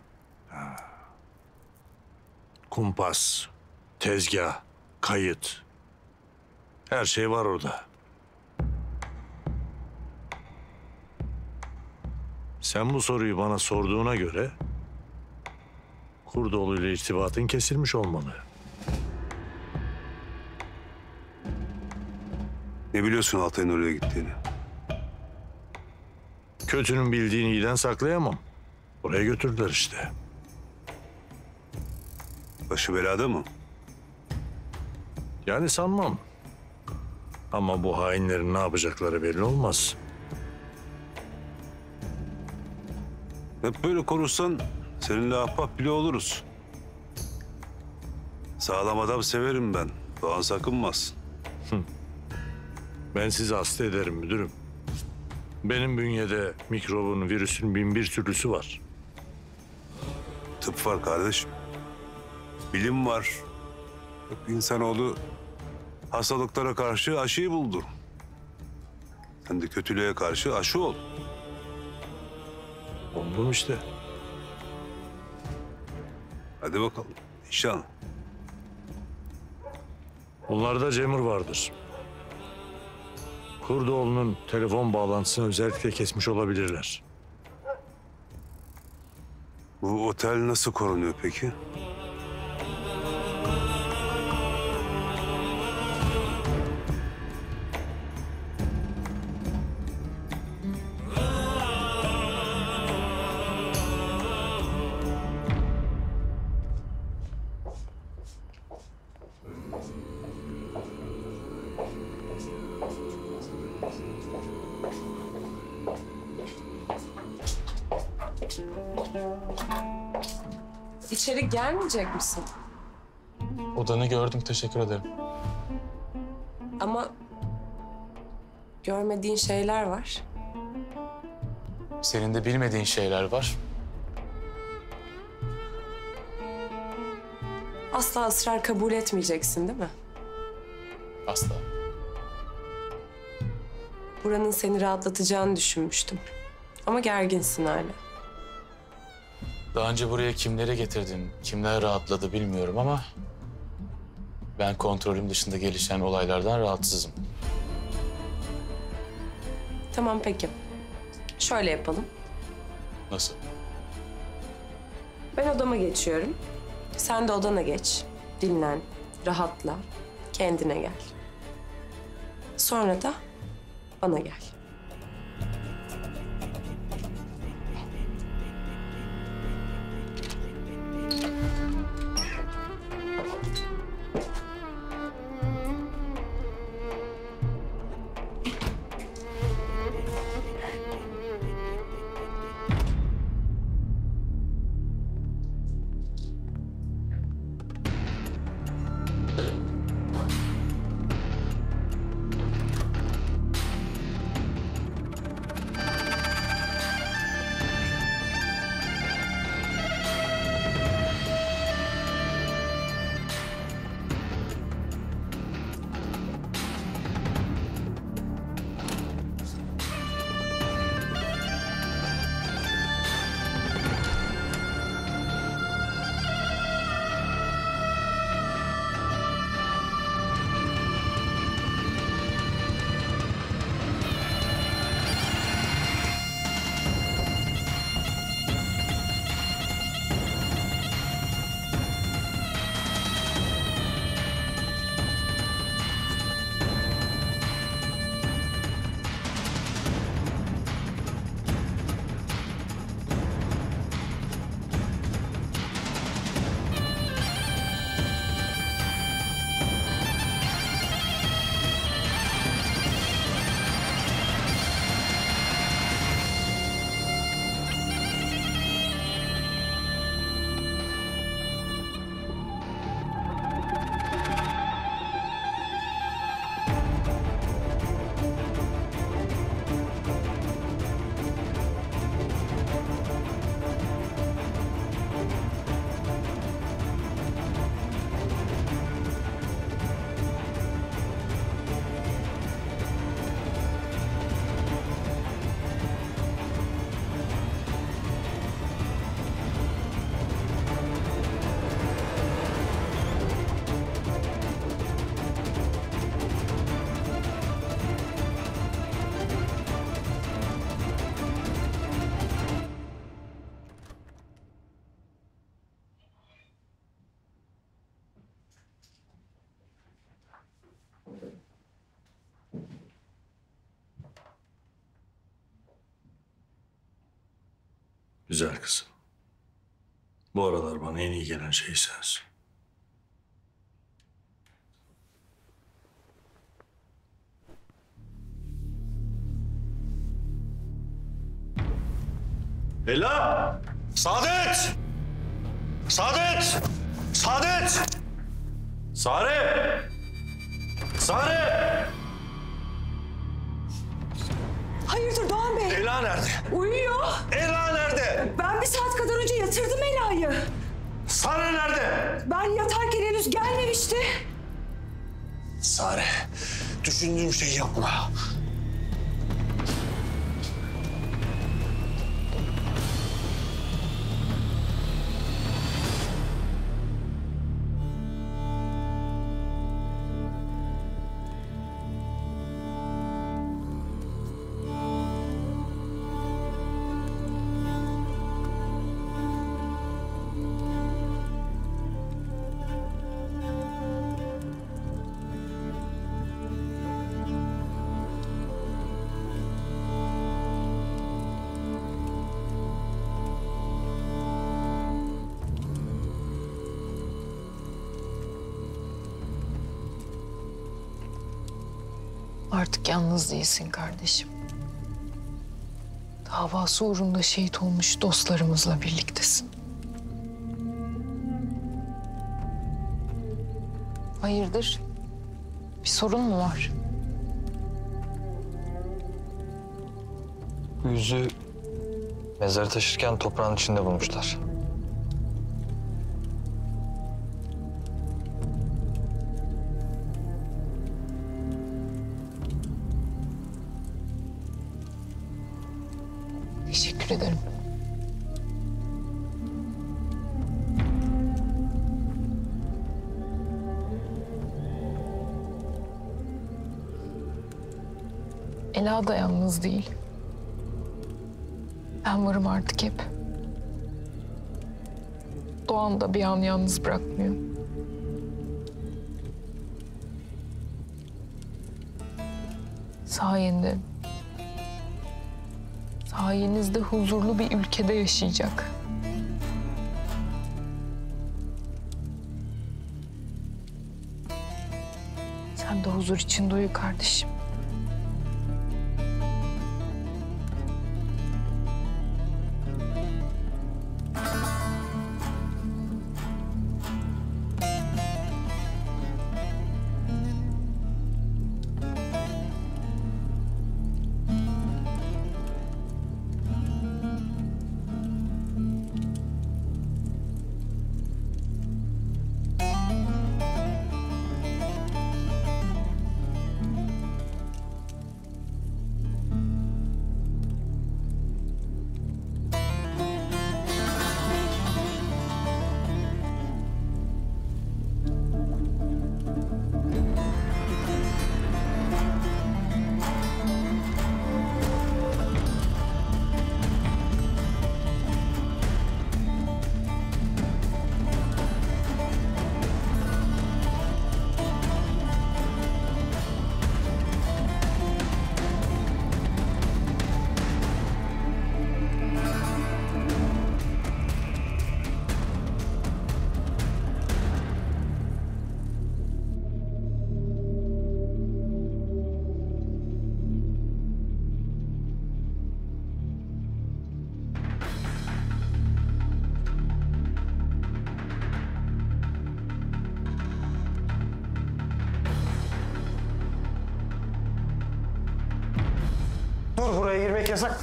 Kumpas, tezgah, kayıt. Her şey var orada. Sen bu soruyu bana sorduğuna göre Kurdoğlu ile irtibatın kesilmiş olmalı. Ne biliyorsun Altay'ın oraya gittiğini? Kötünün bildiğini iyiden saklayamam. Oraya götürdüler işte. Başı belada mı? Yani sanmam. Ama bu hainlerin ne yapacakları belli olmaz. Hep böyle konuşsan seninle ahbap bile oluruz. Sağlam adam severim ben. Doğan sakınmaz. Ben sizi hasta ederim müdürüm. Benim bünyede mikrobun, virüsün 1001 türlüsü var. Tıp var kardeşim. Bilim var. Bak, İnsanoğlu hastalıklara karşı aşıyı buldu. Sen de kötülüğe karşı aşı ol. Oldum işte. Hadi bakalım. İnşallah. Bunlarda Cemur vardır. Kurdoğlu'nun telefon bağlantısını özellikle kesmiş olabilirler. Bu otel nasıl korunuyor peki? İçeri gelmeyecek misin? Odanı gördüm, teşekkür ederim. Ama görmediğin şeyler var. Senin de bilmediğin şeyler var. Asla ısrar kabul etmeyeceksin değil mi? Asla. Buranın seni rahatlatacağını düşünmüştüm. Ama gerginsin hala. Daha önce buraya kimleri getirdin, kimler rahatladı bilmiyorum ama... ben kontrolüm dışında gelişen olaylardan rahatsızım. Tamam peki. Şöyle yapalım. Nasıl? Ben odama geçiyorum. Sen de odana geç. Dinlen, rahatla, kendine gel. Sonra da bana gel. Güzel kızım. Bu aralar bana en iyi gelen şey sensin. Ela! Saadet! Saadet! Saadet! Sare! Sare! Hayırdır Doğan Bey? Ela nerede? Uyuyor. Ela nerede? Ben bir saat kadar önce yatırdım Ela'yı. Sare nerede? Ben yatarken henüz gelmemişti. Sare, düşündüğüm şeyi yapma. Artık yalnız değilsin kardeşim. Davası uğrunda şehit olmuş dostlarımızla birliktesin. Hayırdır? Bir sorun mu var? Bu yüzüğü mezarı taşırken toprağın içinde bulmuşlar. Teşekkür ederim. Ela da yalnız değil. Ben varım artık hep. Doğan da bir an yalnız bırakmıyor. Sayenizde huzurlu bir ülkede yaşayacak. Sen de huzur içinde uyu kardeşim. Dur, buraya girmek yasak.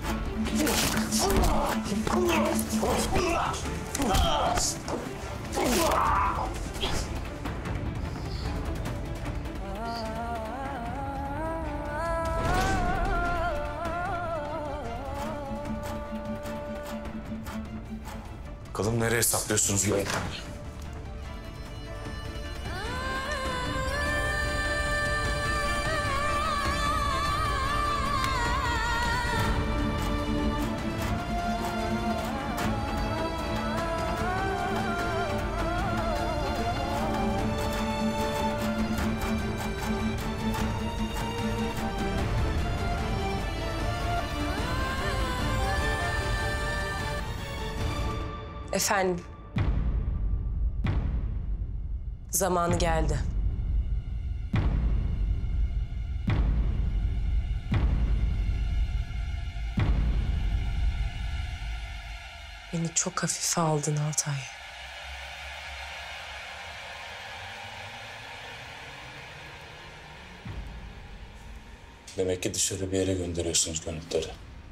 Bakalım nereye saklıyorsunuz bu? Efendim. Zamanı geldi. Beni çok hafife aldın Altay. Demek ki dışarı bir yere gönderiyorsunuz gönüllüleri.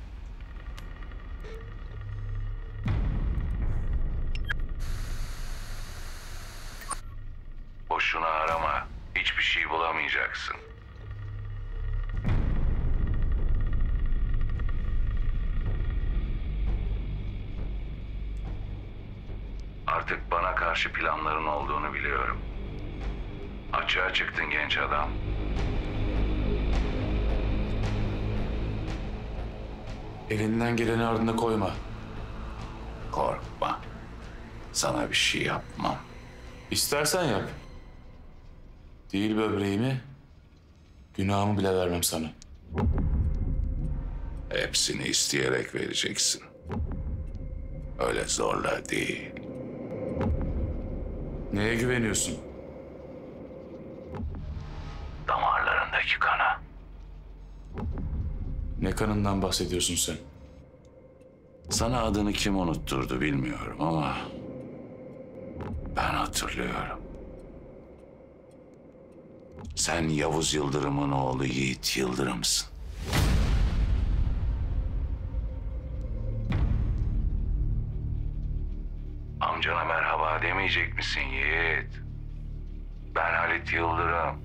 Boşuna arama. Hiçbir şey bulamayacaksın. Artık bana karşı planların olduğunu biliyorum. Açığa çıktın genç adam. Elinden geleni ardına koyma. Korkma. Sana bir şey yapmam. İstersen yap. Değil böbreğimi, günahımı bile vermem sana. Hepsini isteyerek vereceksin. Öyle zorla değil. Neye güveniyorsun? Damarlarındaki kana. Ne kanından bahsediyorsun sen? Sana adını kim unutturdu bilmiyorum ama ben hatırlıyorum. Sen Yavuz Yıldırım'ın oğlu Yiğit Yıldırım'sın. Amcana merhaba demeyecek misin Yiğit? Ben Halit Yıldırım.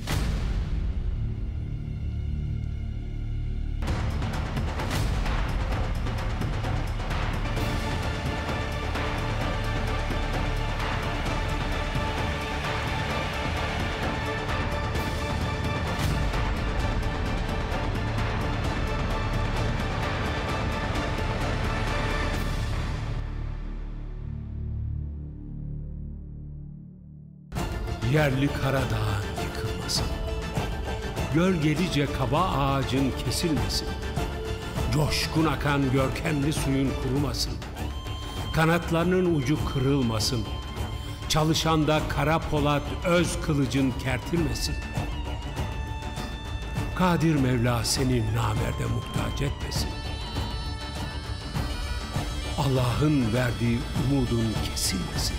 Yerli Karadağ'ın yıkılmasın. Gölgelice kaba ağacın kesilmesin. Coşkun akan görkemli suyun kurumasın. Kanatlarının ucu kırılmasın. Çalışanda kara polat öz kılıcın kertilmesin. Kadir Mevla seni namerde muhtaç etmesin. Allah'ın verdiği umudun kesilmesin.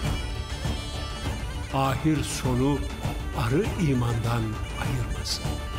Ahir sonu arı imandan ayırmasın.